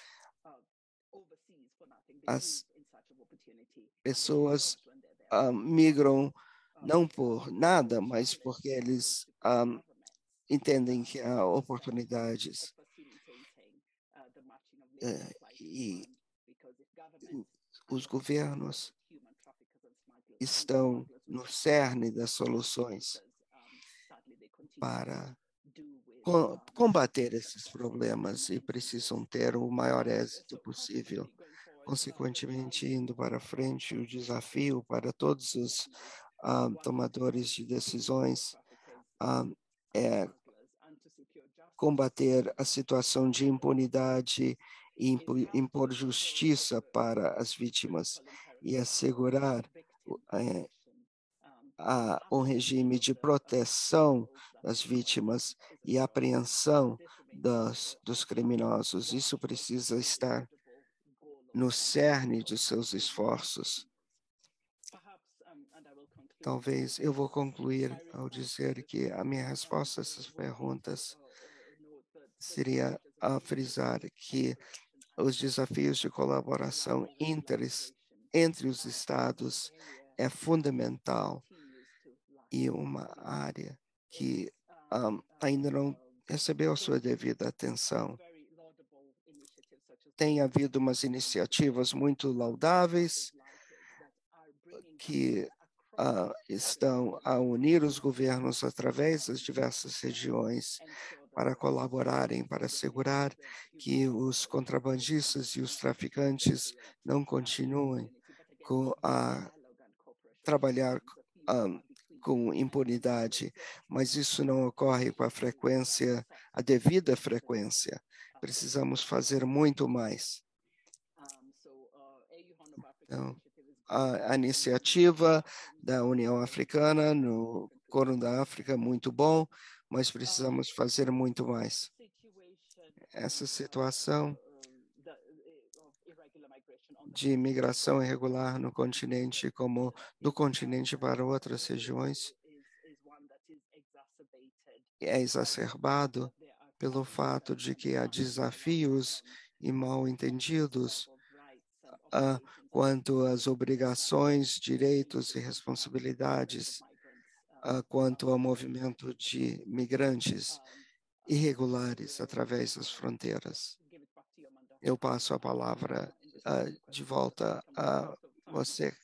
As pessoas migram não por nada, mas porque eles entendem que há oportunidades. E os governos estão no cerne das soluções para combater esses problemas e precisam ter o maior êxito possível. Consequentemente, indo para frente, o desafio para todos os tomadores de decisões é combater a situação de impunidade e impor justiça para as vítimas e assegurar um regime de proteção das vítimas e apreensão dos criminosos. Isso precisa estar no cerne de seus esforços. Talvez eu vou concluir ao dizer que a minha resposta a essas perguntas seria a frisar que os desafios de colaboração entre os estados é fundamental e uma área que ainda não recebeu a sua devida atenção. Tem havido umas iniciativas muito laudáveis que estão a unir os governos através das diversas regiões para colaborarem, para assegurar que os contrabandistas e os traficantes não continuem a trabalhar com impunidade, mas isso não ocorre com a devida frequência. Precisamos fazer muito mais. Então, a iniciativa da União Africana no Corno da África é muito bom, mas precisamos fazer muito mais. Essa situação de imigração irregular no continente, como do continente para outras regiões, é exacerbado pelo fato de que há desafios e mal-entendidos quanto às obrigações, direitos e responsabilidades, quanto ao movimento de migrantes irregulares através das fronteiras. Eu passo a palavra de volta a você,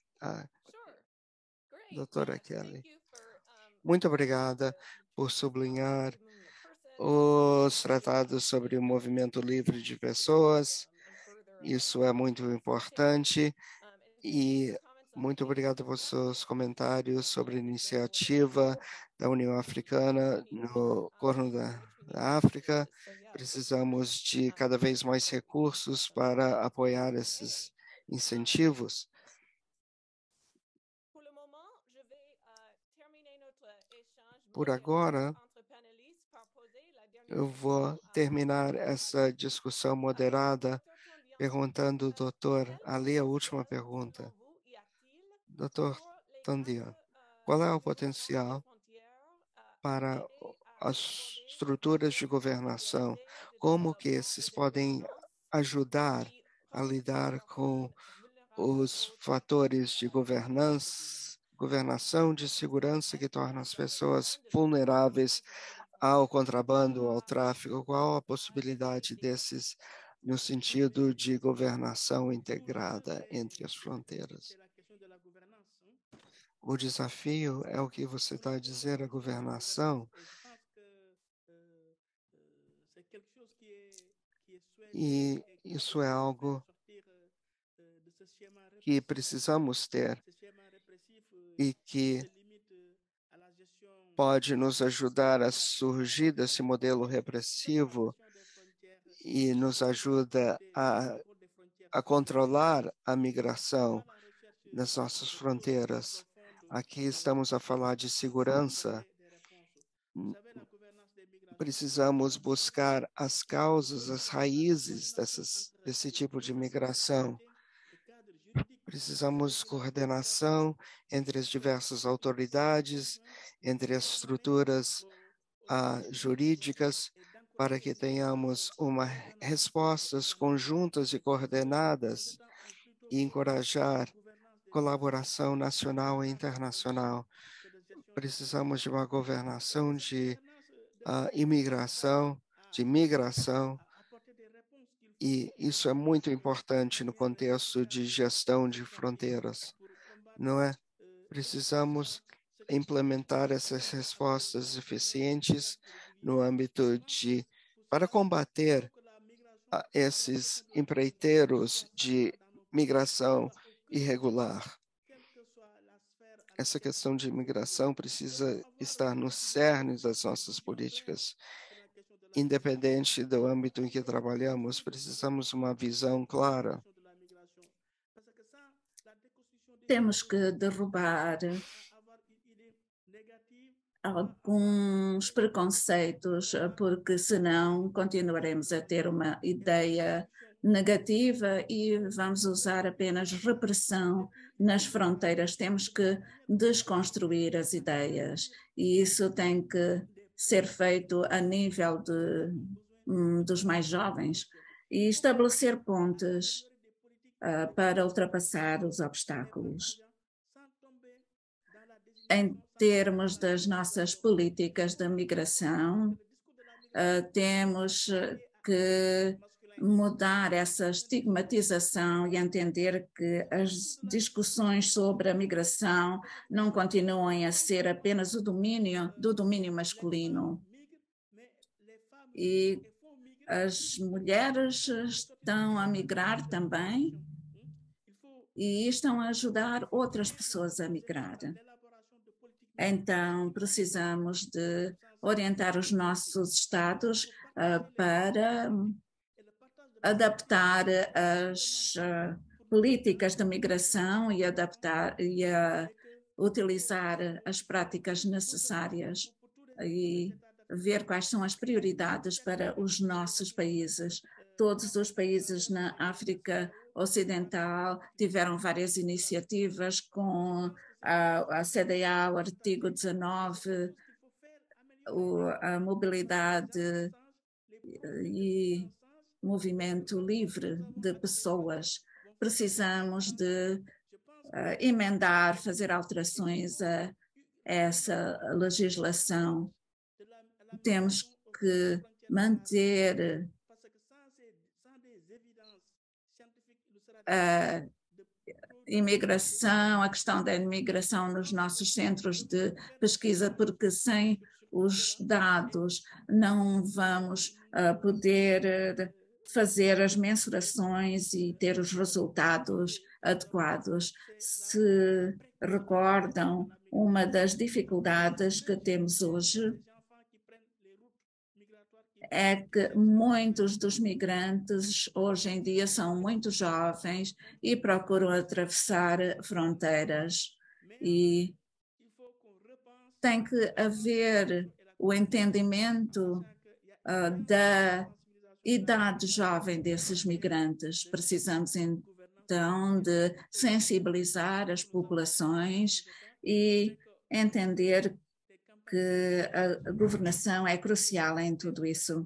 doutora Kelly. Muito obrigada por sublinhar os tratados sobre o movimento livre de pessoas. Isso é muito importante e muito obrigado por seus comentários sobre a iniciativa da União Africana no Corno da África. Precisamos de cada vez mais recursos para apoiar esses incentivos. Por agora, eu vou terminar essa discussão moderada perguntando ao doutor Ali a última pergunta. Doutor Tondia, qual é o potencial para as estruturas de governação? Como que esses podem ajudar a lidar com os fatores de governação de segurança que tornam as pessoas vulneráveis ao contrabando, ao tráfico? Qual a possibilidade desses no sentido de governação integrada entre as fronteiras? O desafio é o que você está a dizer, a governação. E isso é algo que precisamos ter e que pode nos ajudar a surgir desse modelo repressivo e nos ajuda a controlar a migração nas nossas fronteiras. Aqui estamos a falar de segurança. Precisamos buscar as causas, as raízes desse tipo de migração. Precisamos coordenação entre as diversas autoridades, entre as estruturas jurídicas, para que tenhamos respostas conjuntas e coordenadas e encorajar colaboração nacional e internacional. Precisamos de uma governação de imigração, de migração, e isso é muito importante no contexto de gestão de fronteiras, não é? Precisamos implementar essas respostas eficientes no âmbito para combater esses empreiteiros de migração irregular. Essa questão de imigração precisa estar no cerne das nossas políticas. Independente do âmbito em que trabalhamos, precisamos de uma visão clara. Temos que derrubar alguns preconceitos, porque senão continuaremos a ter uma ideia negativa e vamos usar apenas repressão nas fronteiras. Temos que desconstruir as ideias e isso tem que ser feito a nível dos mais jovens e estabelecer pontes para ultrapassar os obstáculos. Em termos das nossas políticas de migração, temos que mudar essa estigmatização e entender que as discussões sobre a migração não continuem a ser apenas do domínio masculino. E as mulheres estão a migrar também e estão a ajudar outras pessoas a migrar. Então, precisamos de orientar os nossos estados para adaptar as políticas de migração e utilizar as práticas necessárias e ver quais são as prioridades para os nossos países. Todos os países na África Ocidental tiveram várias iniciativas com a CDA, o artigo 19, a mobilidade e movimento livre de pessoas. Precisamos de emendar, fazer alterações a essa legislação. Temos que manter a imigração, a questão da imigração nos nossos centros de pesquisa, porque sem os dados não vamos poder fazer as mensurações e ter os resultados adequados. Se recordam, uma das dificuldades que temos hoje é que muitos dos migrantes hoje em dia são muito jovens e procuram atravessar fronteiras, e tem que haver o entendimento da idade jovem desses migrantes. Precisamos então de sensibilizar as populações e entender que a governação é crucial em tudo isso.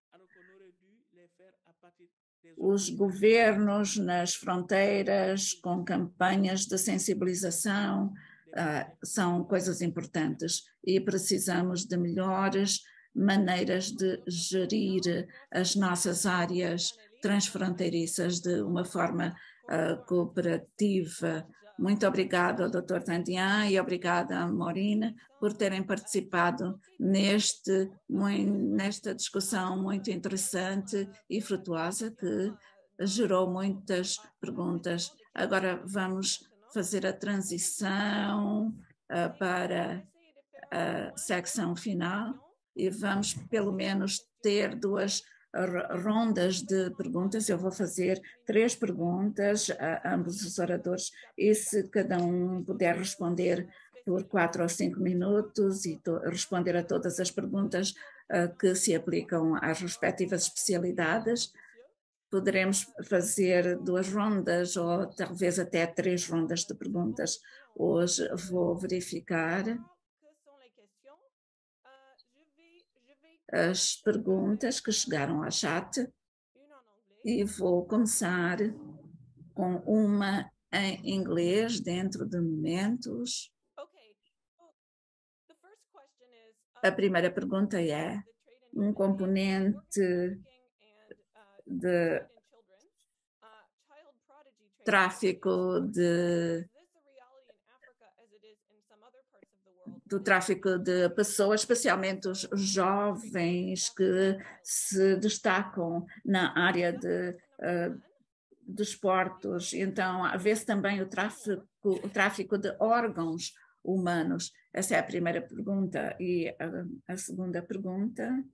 Os governos nas fronteiras, com campanhas de sensibilização, são coisas importantes, e precisamos de melhores maneiras de gerir as nossas áreas transfronteiriças de uma forma cooperativa. Muito obrigada ao Dr. Tandian e obrigada a Maureen por terem participado nesta discussão muito interessante e frutuosa, que gerou muitas perguntas. Agora vamos fazer a transição para a secção final e vamos pelo menos ter 2 rondas de perguntas. Eu vou fazer 3 perguntas a ambos os oradores, e se cada um puder responder por 4 ou 5 minutos e responder a todas as perguntas que se aplicam às respectivas especialidades, poderemos fazer 2 rondas ou talvez até 3 rondas de perguntas. Hoje vou verificar as perguntas que chegaram ao chat e vou começar com uma em inglês dentro de momentos. A primeira pergunta é: um componente de tráfico do tráfico de pessoas, especialmente os jovens que se destacam na área de desportos. Então, vê-se também o tráfico de órgãos humanos. Essa é a primeira pergunta. E a segunda pergunta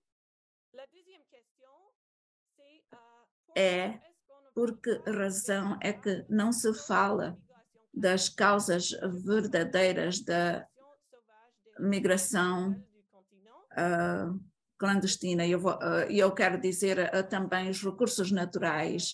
é: por que razão é que não se fala das causas verdadeiras da migração clandestina? Eu quero dizer também os recursos naturais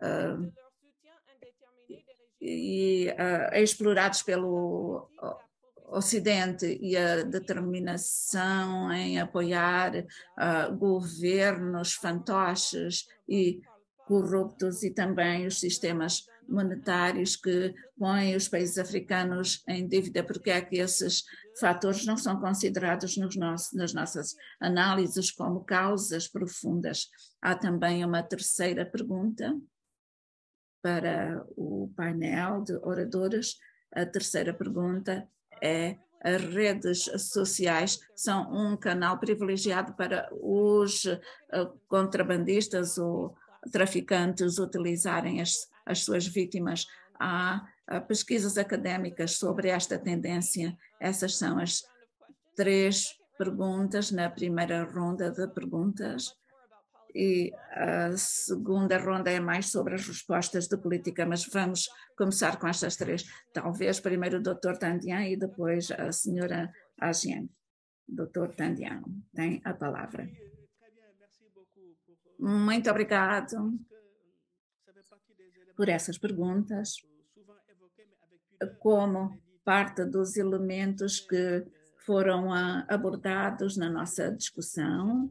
explorados pelo Ocidente, e a determinação em apoiar governos fantoches e corruptos, e também os sistemas monetários que põem os países africanos em dívida. Porque é que esses fatores não são considerados nas nossas análises como causas profundas? Há também uma terceira pergunta para o painel de oradores. A terceira pergunta é: as redes sociais são um canal privilegiado para os contrabandistas ou traficantes utilizarem as suas vítimas? Há pesquisas académicas sobre esta tendência? Essas são as 3 perguntas na primeira ronda de perguntas. e a segunda ronda é mais sobre as respostas de política, mas vamos começar com estas três. Talvez primeiro o Dr. Tandian e depois a senhora Agian. Dr. Tandian, tem a palavra. Muito obrigado por essas perguntas. Como parte dos elementos que foram abordados na nossa discussão,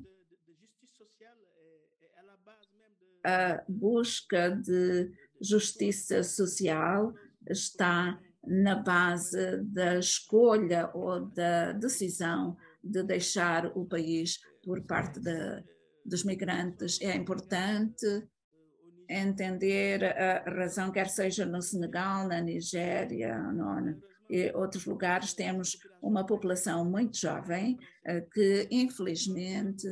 a busca de justiça social está na base da escolha ou da decisão de deixar o país por parte dos migrantes. É importante entender a razão, quer seja no Senegal, na Nigéria, e outros lugares, temos uma população muito jovem que, infelizmente,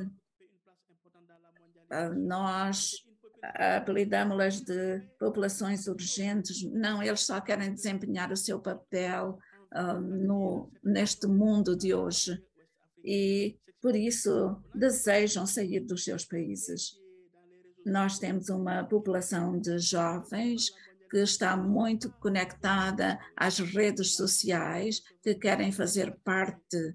nós apelidamos-las de populações urgentes. Não, eles só querem desempenhar o seu papel neste mundo de hoje e, por isso, desejam sair dos seus países. Nós temos uma população de jovens que está muito conectada às redes sociais, que querem fazer parte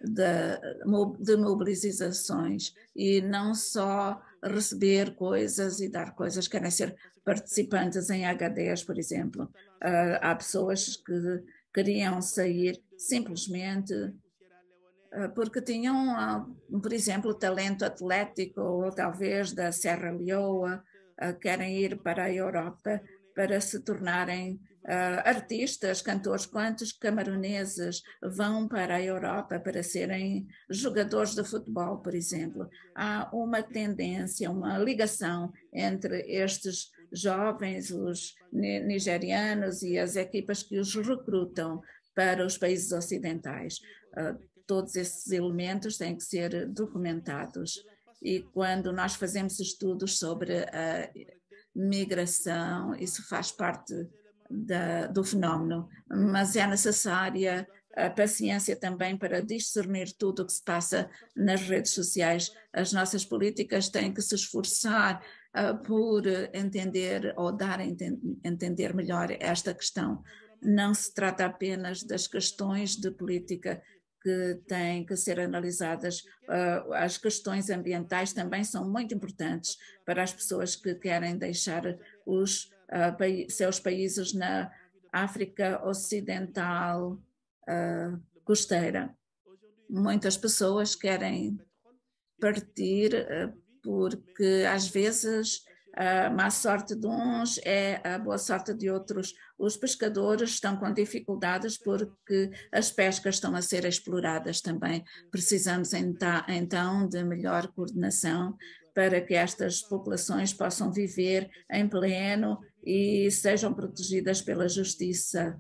de mobilizações e não só receber coisas e dar coisas, querem ser participantes em HDs, por exemplo. Há pessoas que queriam sair simplesmente porque tinham, por exemplo, talento atlético, ou talvez da Serra Leoa, querem ir para a Europa para se tornarem artistas, cantores. Quantos camaroneses vão para a Europa para serem jogadores de futebol, por exemplo? Há uma tendência, uma ligação entre estes jovens, os nigerianos e as equipas que os recrutam para os países ocidentais. Todos esses elementos têm que ser documentados. E quando nós fazemos estudos sobre a migração, isso faz parte do fenómeno, mas é necessária a paciência também para discernir tudo o que se passa nas redes sociais. As nossas políticas têm que se esforçar por entender ou dar a entender melhor esta questão. Não se trata apenas das questões de política que têm que ser analisadas. As questões ambientais também são muito importantes para as pessoas que querem deixar os seus países na África Ocidental costeira. Muitas pessoas querem partir porque às vezes a má sorte de uns é a boa sorte de outros. Os pescadores estão com dificuldades porque as pescas estão a ser exploradas também. Precisamos então de melhor coordenação para que estas populações possam viver em pleno e sejam protegidas pela justiça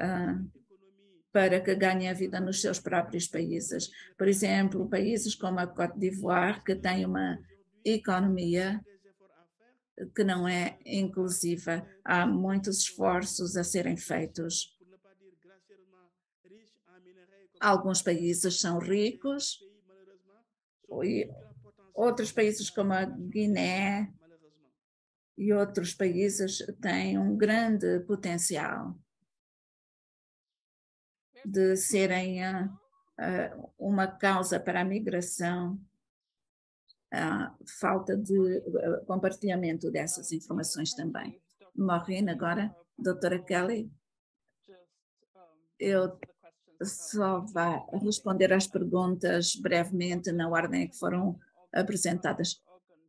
para que ganhem a vida nos seus próprios países. Por exemplo, países como a Côte d'Ivoire, que tem uma economia que não é inclusiva. Há muitos esforços a serem feitos. Alguns países são ricos e outros países como a Guiné e outros países têm um grande potencial de serem uma causa para a migração. Falta de compartilhamento dessas informações também. Maureen, agora, doutora Kelly, eu só vou responder às perguntas brevemente na ordem que foram apresentadas.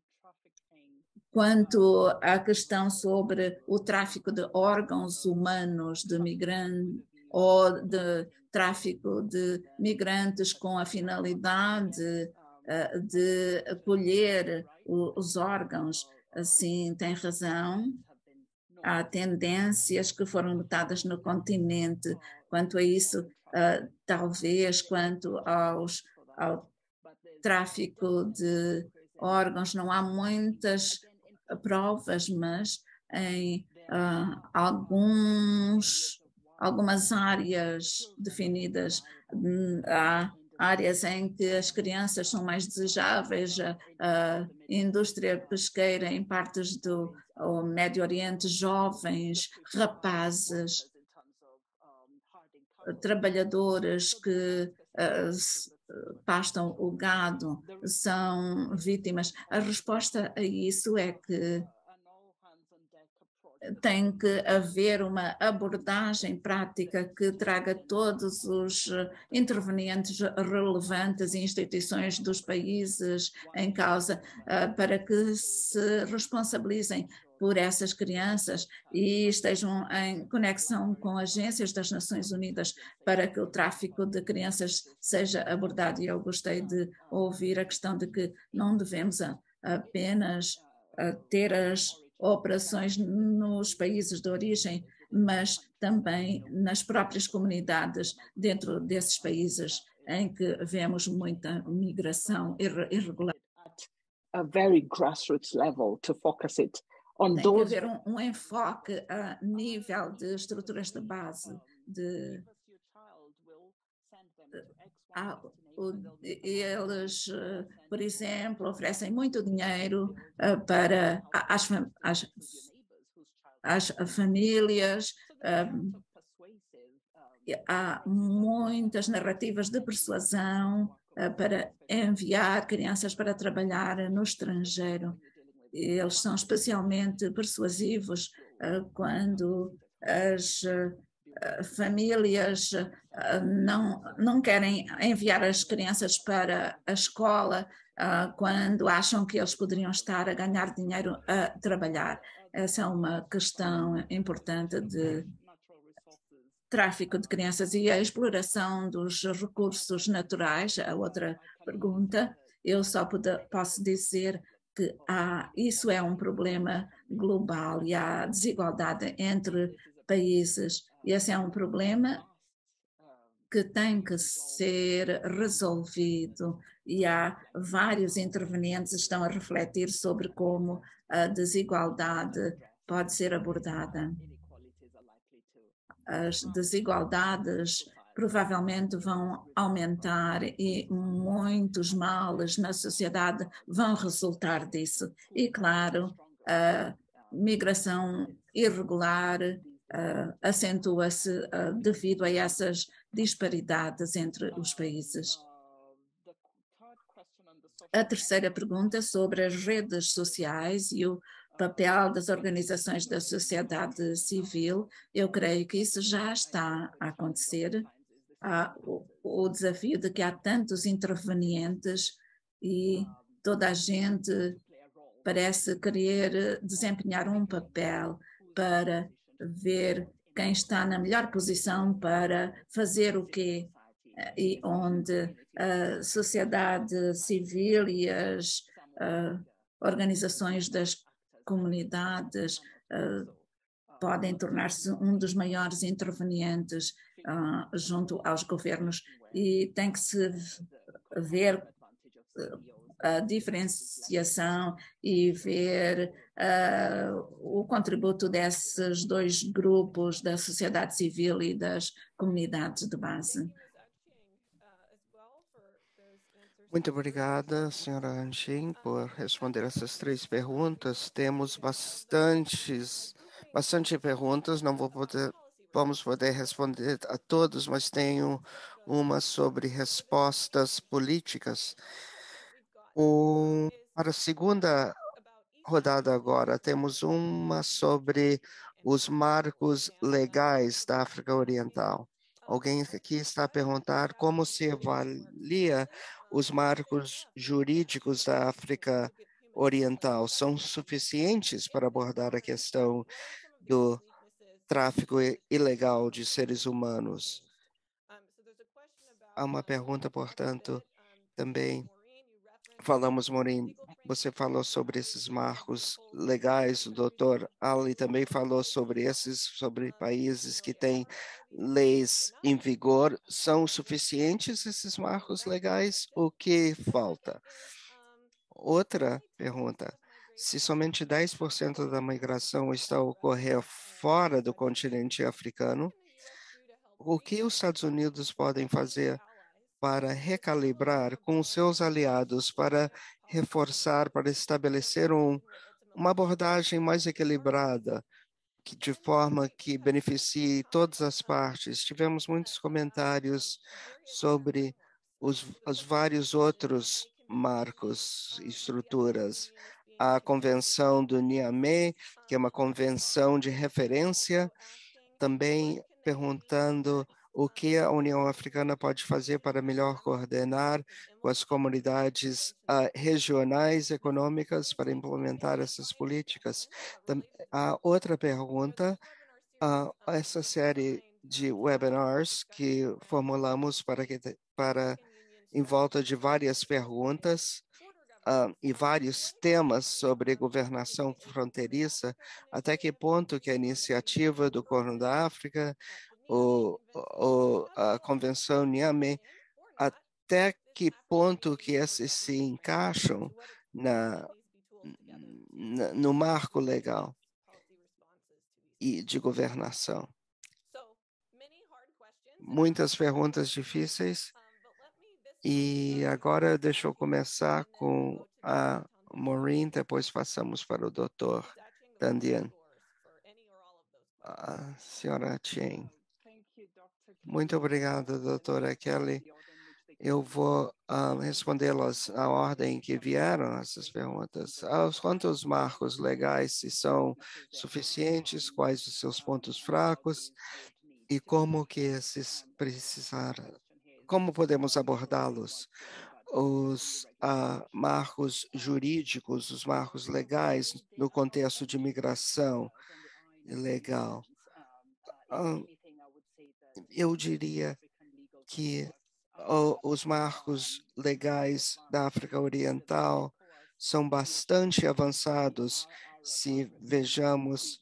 Quanto à questão sobre o tráfico de órgãos humanos de migrantes ou de tráfico de migrantes com a finalidade de acolher os órgãos, assim, tem razão. Há tendências que foram notadas no continente quanto a isso, talvez quanto ao tráfico de órgãos, não há muitas provas, mas em algumas áreas definidas há áreas em que as crianças são mais desejáveis, a indústria pesqueira em partes do Médio Oriente, jovens, rapazes, trabalhadores que pastam o gado são vítimas. A resposta a isso é que tem que haver uma abordagem prática que traga todos os intervenientes relevantes e instituições dos países em causa para que se responsabilizem por essas crianças e estejam em conexão com agências das Nações Unidas para que o tráfico de crianças seja abordado. E eu gostei de ouvir a questão de que não devemos apenas ter as operações nos países de origem, mas também nas próprias comunidades dentro desses países em que vemos muita migração irregular. A very grassroots level to focus it on Tem those. que haver um enfoque a nível de estruturas de base, eles, por exemplo, oferecem muito dinheiro para as famílias. Há muitas narrativas de persuasão para enviar crianças para trabalhar no estrangeiro. Eles são especialmente persuasivos quando as famílias não querem enviar as crianças para a escola quando acham que eles poderiam estar a ganhar dinheiro a trabalhar. Essa é uma questão importante de tráfico de crianças e a exploração dos recursos naturais. A outra pergunta, eu só posso dizer que isso é um problema global e há desigualdade entre países. E esse é um problema que tem que ser resolvido e há vários intervenientes que estão a refletir sobre como a desigualdade pode ser abordada. As desigualdades provavelmente vão aumentar e muitos males na sociedade vão resultar disso. E, claro, a migração irregular acentua-se devido a essas disparidades entre os países. A terceira pergunta sobre as redes sociais e o papel das organizações da sociedade civil, eu creio que isso já está a acontecer. Há o desafio de que há tantos intervenientes e toda a gente parece querer desempenhar um papel para ver quem está na melhor posição para fazer o quê e onde a sociedade civil e as organizações das comunidades podem tornar-se um dos maiores intervenientes junto aos governos e tem que se ver a diferenciação e ver o contributo desses dois grupos da sociedade civil e das comunidades de base. Muito obrigada, senhora Anshin, por responder essas três perguntas. Temos bastante perguntas, não vamos poder responder a todos, mas tenho uma sobre respostas políticas. Para a segunda rodada agora, temos uma sobre os marcos legais da África Oriental. Alguém aqui está a perguntar como se avalia os marcos jurídicos da África Oriental. São suficientes para abordar a questão do tráfico ilegal de seres humanos? Há uma pergunta, portanto, também. Falamos, Maureen, você falou sobre esses marcos legais, o doutor Ali também falou sobre países que têm leis em vigor. São suficientes esses marcos legais? O que falta? Outra pergunta, se somente 10% da migração está a ocorrer fora do continente africano, o que os Estados Unidos podem fazer para recalibrar com os seus aliados, para reforçar, para estabelecer uma abordagem mais equilibrada, de forma que beneficie todas as partes. Tivemos muitos comentários sobre os vários outros marcos e estruturas. A Convenção do Niamey, que é uma convenção de referência, também perguntando o que a União Africana pode fazer para melhor coordenar com as comunidades regionais econômicas para implementar essas políticas. A outra pergunta, essa série de webinars que formulamos para em volta de várias perguntas e vários temas sobre governação fronteiriça, até que ponto que a iniciativa do Corno da África, a Convenção Niamey, até que ponto que esses se encaixam no marco legal e de governação. Muitas perguntas difíceis. E agora deixa eu começar com a Maureen, depois passamos para o Dr. Dandian. A senhora Chen. Muito obrigado, doutora Kelly. Eu vou respondê-las na ordem que vieram essas perguntas. Quantos marcos legais se são suficientes, quais os seus pontos fracos e como que esses precisaram, como podemos abordá-los? Os marcos jurídicos, os marcos legais no contexto de migração legal. Eu diria que os marcos legais da África Oriental são bastante avançados se vejamos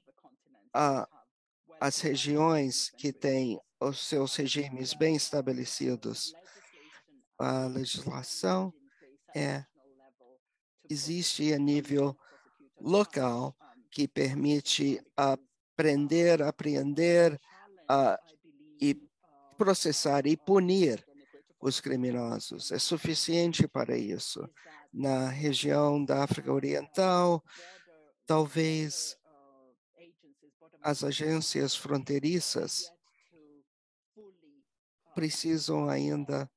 as regiões que têm os seus regimes bem estabelecidos. A legislação existe a nível local que permite prender, apreender e processar e punir os criminosos. É suficiente para isso. Na região da África Oriental, talvez as agências fronteiriças precisam ainda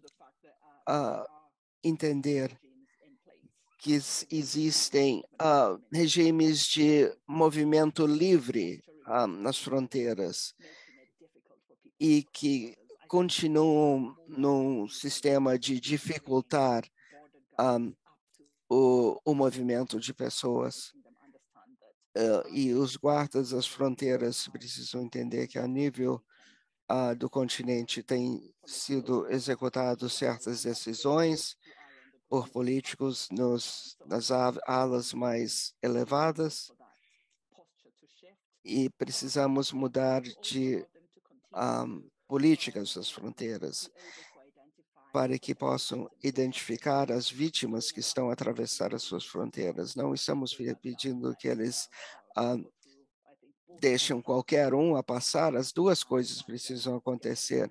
entender que existem regimes de movimento livre nas fronteiras e que continuam num sistema de dificultar o movimento de pessoas. E os guardas das fronteiras precisam entender que a nível do continente têm sido executadas certas decisões por políticos nas alas mais elevadas e precisamos mudar de políticas das fronteiras para que possam identificar as vítimas que estão a atravessar as suas fronteiras. Não estamos pedindo que eles deixem qualquer um a passar, as duas coisas precisam acontecer.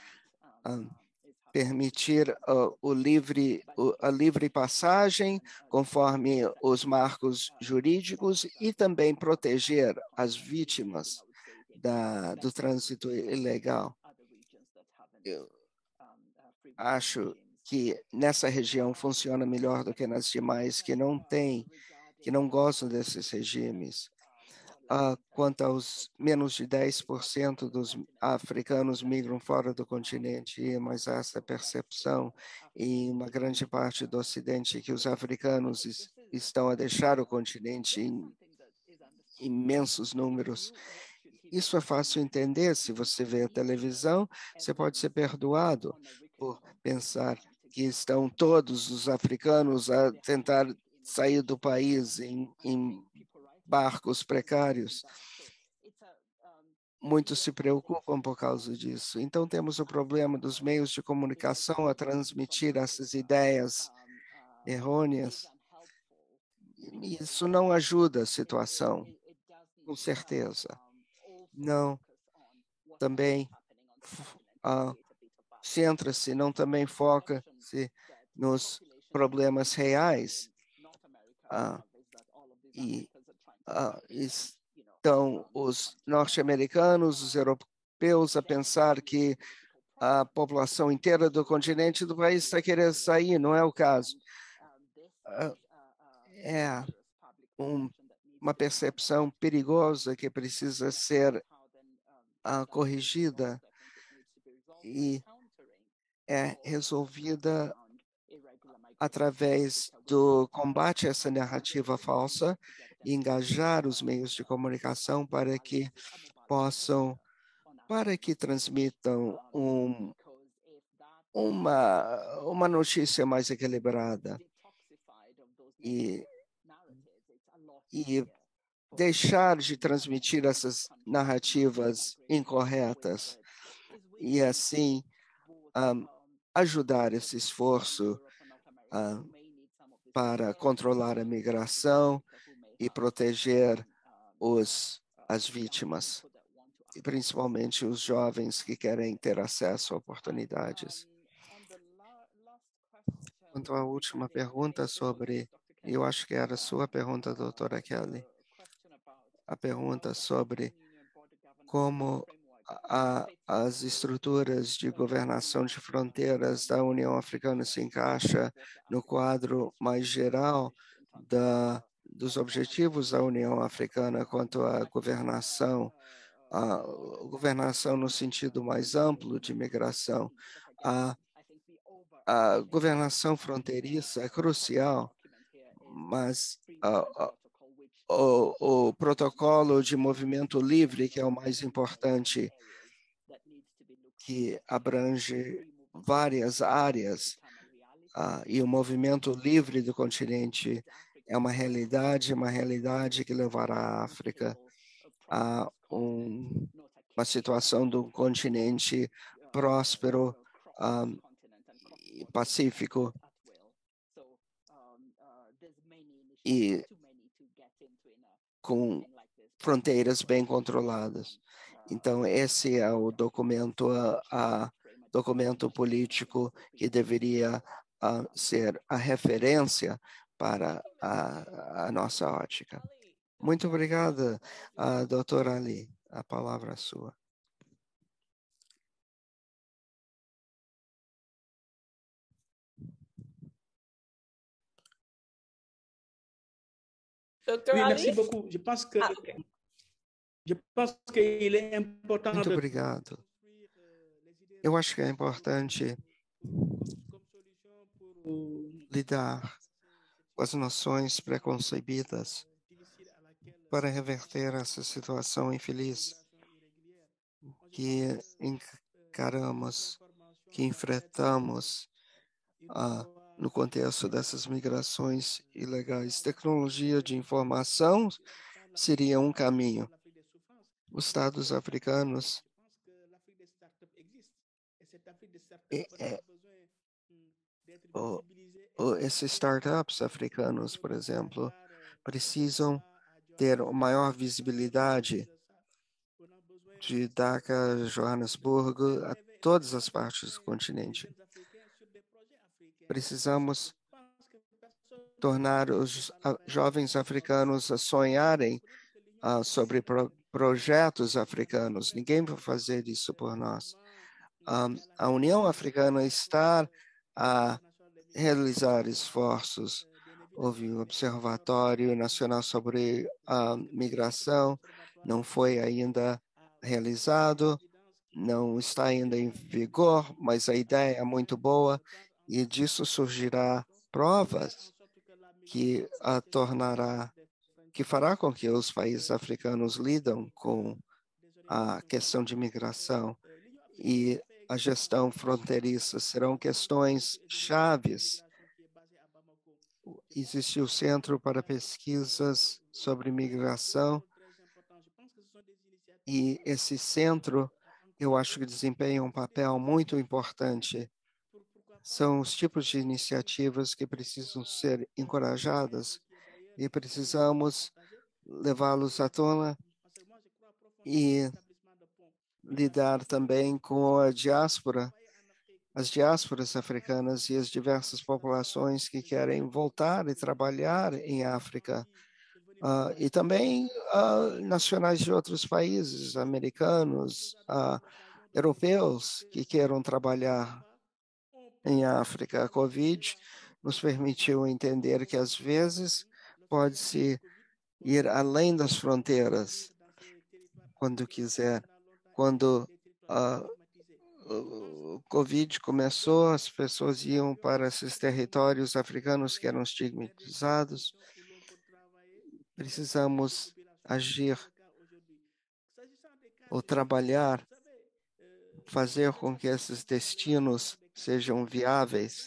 Permitir a livre passagem conforme os marcos jurídicos e também proteger as vítimas do trânsito ilegal. Eu acho que nessa região funciona melhor do que nas demais que não gostam desses regimes. Quanto aos menos de 10% dos africanos migram fora do continente, mas há essa percepção em uma grande parte do Ocidente que os africanos estão a deixar o continente em imensos números. Isso é fácil entender. Se você vê a televisão, você pode ser perdoado por pensar que estão todos os africanos a tentar sair do país em barcos precários. Muitos se preocupam por causa disso. Então, temos o problema dos meios de comunicação a transmitir essas ideias errôneas. Isso não ajuda a situação, com certeza. Não, também centra-se, não também foca-se nos problemas reais. Estão os norte-americanos, os europeus a pensar que a população inteira do continente do país está querendo sair, não é o caso. É uma percepção perigosa que precisa ser corrigida e é resolvida através do combate a essa narrativa falsa e engajar os meios de comunicação para que transmitam uma notícia mais equilibrada e deixar de transmitir essas narrativas incorretas e assim ajudar esse esforço para controlar a migração e proteger as vítimas, e principalmente os jovens que querem ter acesso a oportunidades. Quanto à última pergunta eu acho que era a sua pergunta, doutora Kelly, a pergunta sobre como as estruturas de governação de fronteiras da União Africana se encaixa no quadro mais geral dos objetivos da União Africana quanto à governação, no sentido mais amplo de migração. A governação fronteiriça é crucial, mas o protocolo de movimento livre, que é o mais importante, que abrange várias áreas, e o movimento livre do continente é uma realidade que levará a África a uma situação do continente próspero e pacífico e com fronteiras bem controladas. Então, esse é o documento político que deveria ser a referência para a nossa ótica. Muito obrigada, doutora Ali. A palavra é sua. Dr. Ali? Merci beaucoup. Je pense que il est important. Muito obrigado. Eu acho que é importante lidar com as noções preconcebidas para reverter essa situação infeliz que encaramos, que enfrentamos no contexto dessas migrações ilegais. Tecnologia de informação seria um caminho. Os Estados africanos esses startups africanos, por exemplo, precisam ter maior visibilidade de Dhaka, Joanesburgo, a todas as partes do continente. Precisamos tornar os jovens africanos a sonharem sobre projetos africanos. Ninguém vai fazer isso por nós. A União Africana está a realizar esforços. Houve um Observatório Nacional sobre a Migração, não foi ainda realizado, não está ainda em vigor, mas a ideia é muito boa e disso surgirá provas que fará com que os países africanos lidam com a questão de migração e a gestão fronteiriça serão questões chaves. Existe o Centro para Pesquisas sobre Migração e esse centro, eu acho que desempenha um papel muito importante. São os tipos de iniciativas que precisam ser encorajadas e precisamos levá-los à tona e lidar também com a diáspora as diásporas africanas e as diversas populações que querem voltar e trabalhar em África. E também nacionais de outros países, americanos, europeus, que queiram trabalhar em África. A Covid nos permitiu entender que, às vezes, pode-se ir além das fronteiras quando quiser. Quando o Covid começou, as pessoas iam para esses territórios africanos que eram estigmatizados. Precisamos agir ou trabalhar, fazer com que esses destinos sejam viáveis.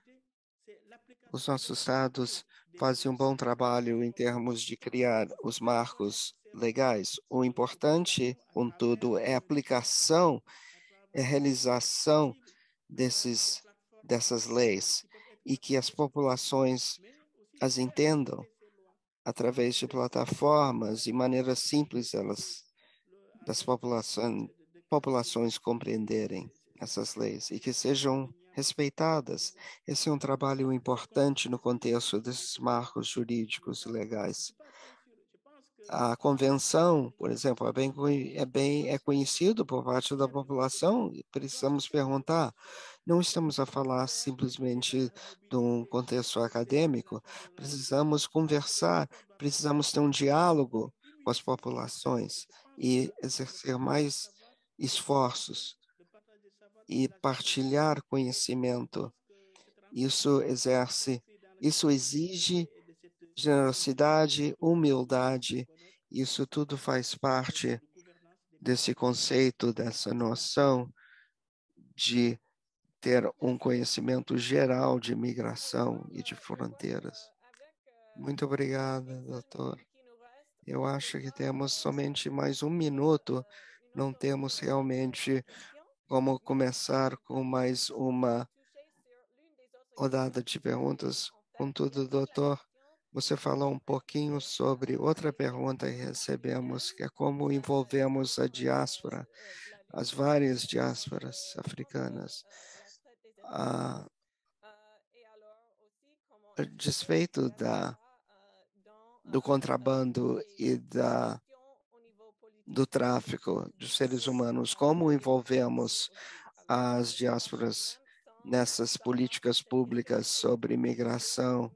Os nossos estados fazem um bom trabalho em termos de criar os marcos legais. O importante, contudo, é a aplicação, é a realização dessas leis e que as populações as entendam através de plataformas e maneiras simples das populações compreenderem essas leis e que sejam respeitadas. Esse é um trabalho importante no contexto desses marcos jurídicos e legais. A convenção, por exemplo, é conhecido por parte da população e precisamos perguntar. Não estamos a falar simplesmente de um contexto acadêmico. Precisamos conversar, precisamos ter um diálogo com as populações e exercer mais esforços e partilhar conhecimento. Isso exige generosidade, humildade. Isso tudo faz parte desse conceito, dessa noção de ter um conhecimento geral de migração e de fronteiras. Muito obrigada, doutor. Eu acho que temos somente mais um minuto. Não temos realmente como começar com mais uma rodada de perguntas. Contudo, doutor, você falou um pouquinho sobre outra pergunta que recebemos, que é como envolvemos a diáspora, as várias diásporas africanas. A despeito do contrabando e do tráfico de seres humanos, como envolvemos as diásporas nessas políticas públicas sobre imigração?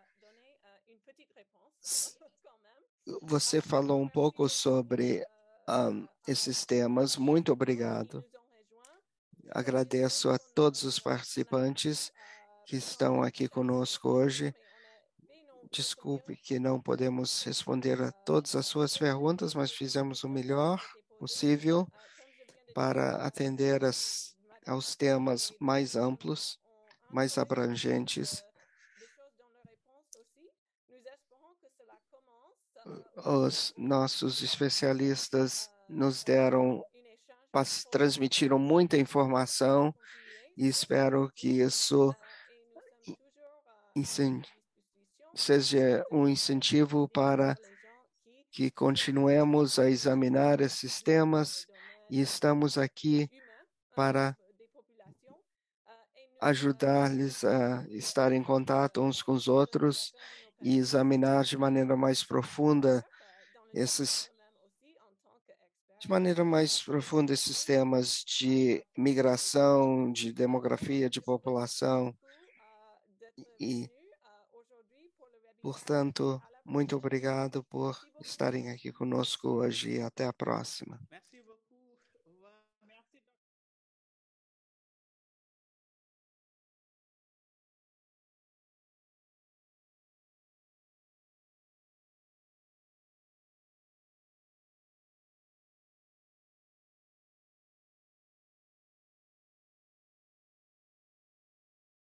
Você falou um pouco sobre esses temas. Muito obrigado. Agradeço a todos os participantes que estão aqui conosco hoje. Desculpe que não podemos responder a todas as suas perguntas, mas fizemos o melhor possível para atender aos temas mais amplos, mais abrangentes. Os nossos especialistas transmitiram muita informação e espero que isso seja um incentivo para que continuemos a examinar esses temas e estamos aqui para ajudar-lhes a estar em contato uns com os outros e examinar de maneira mais profunda esses temas de migração, de demografia, de população. E, portanto, muito obrigado por estarem aqui conosco hoje e até a próxima.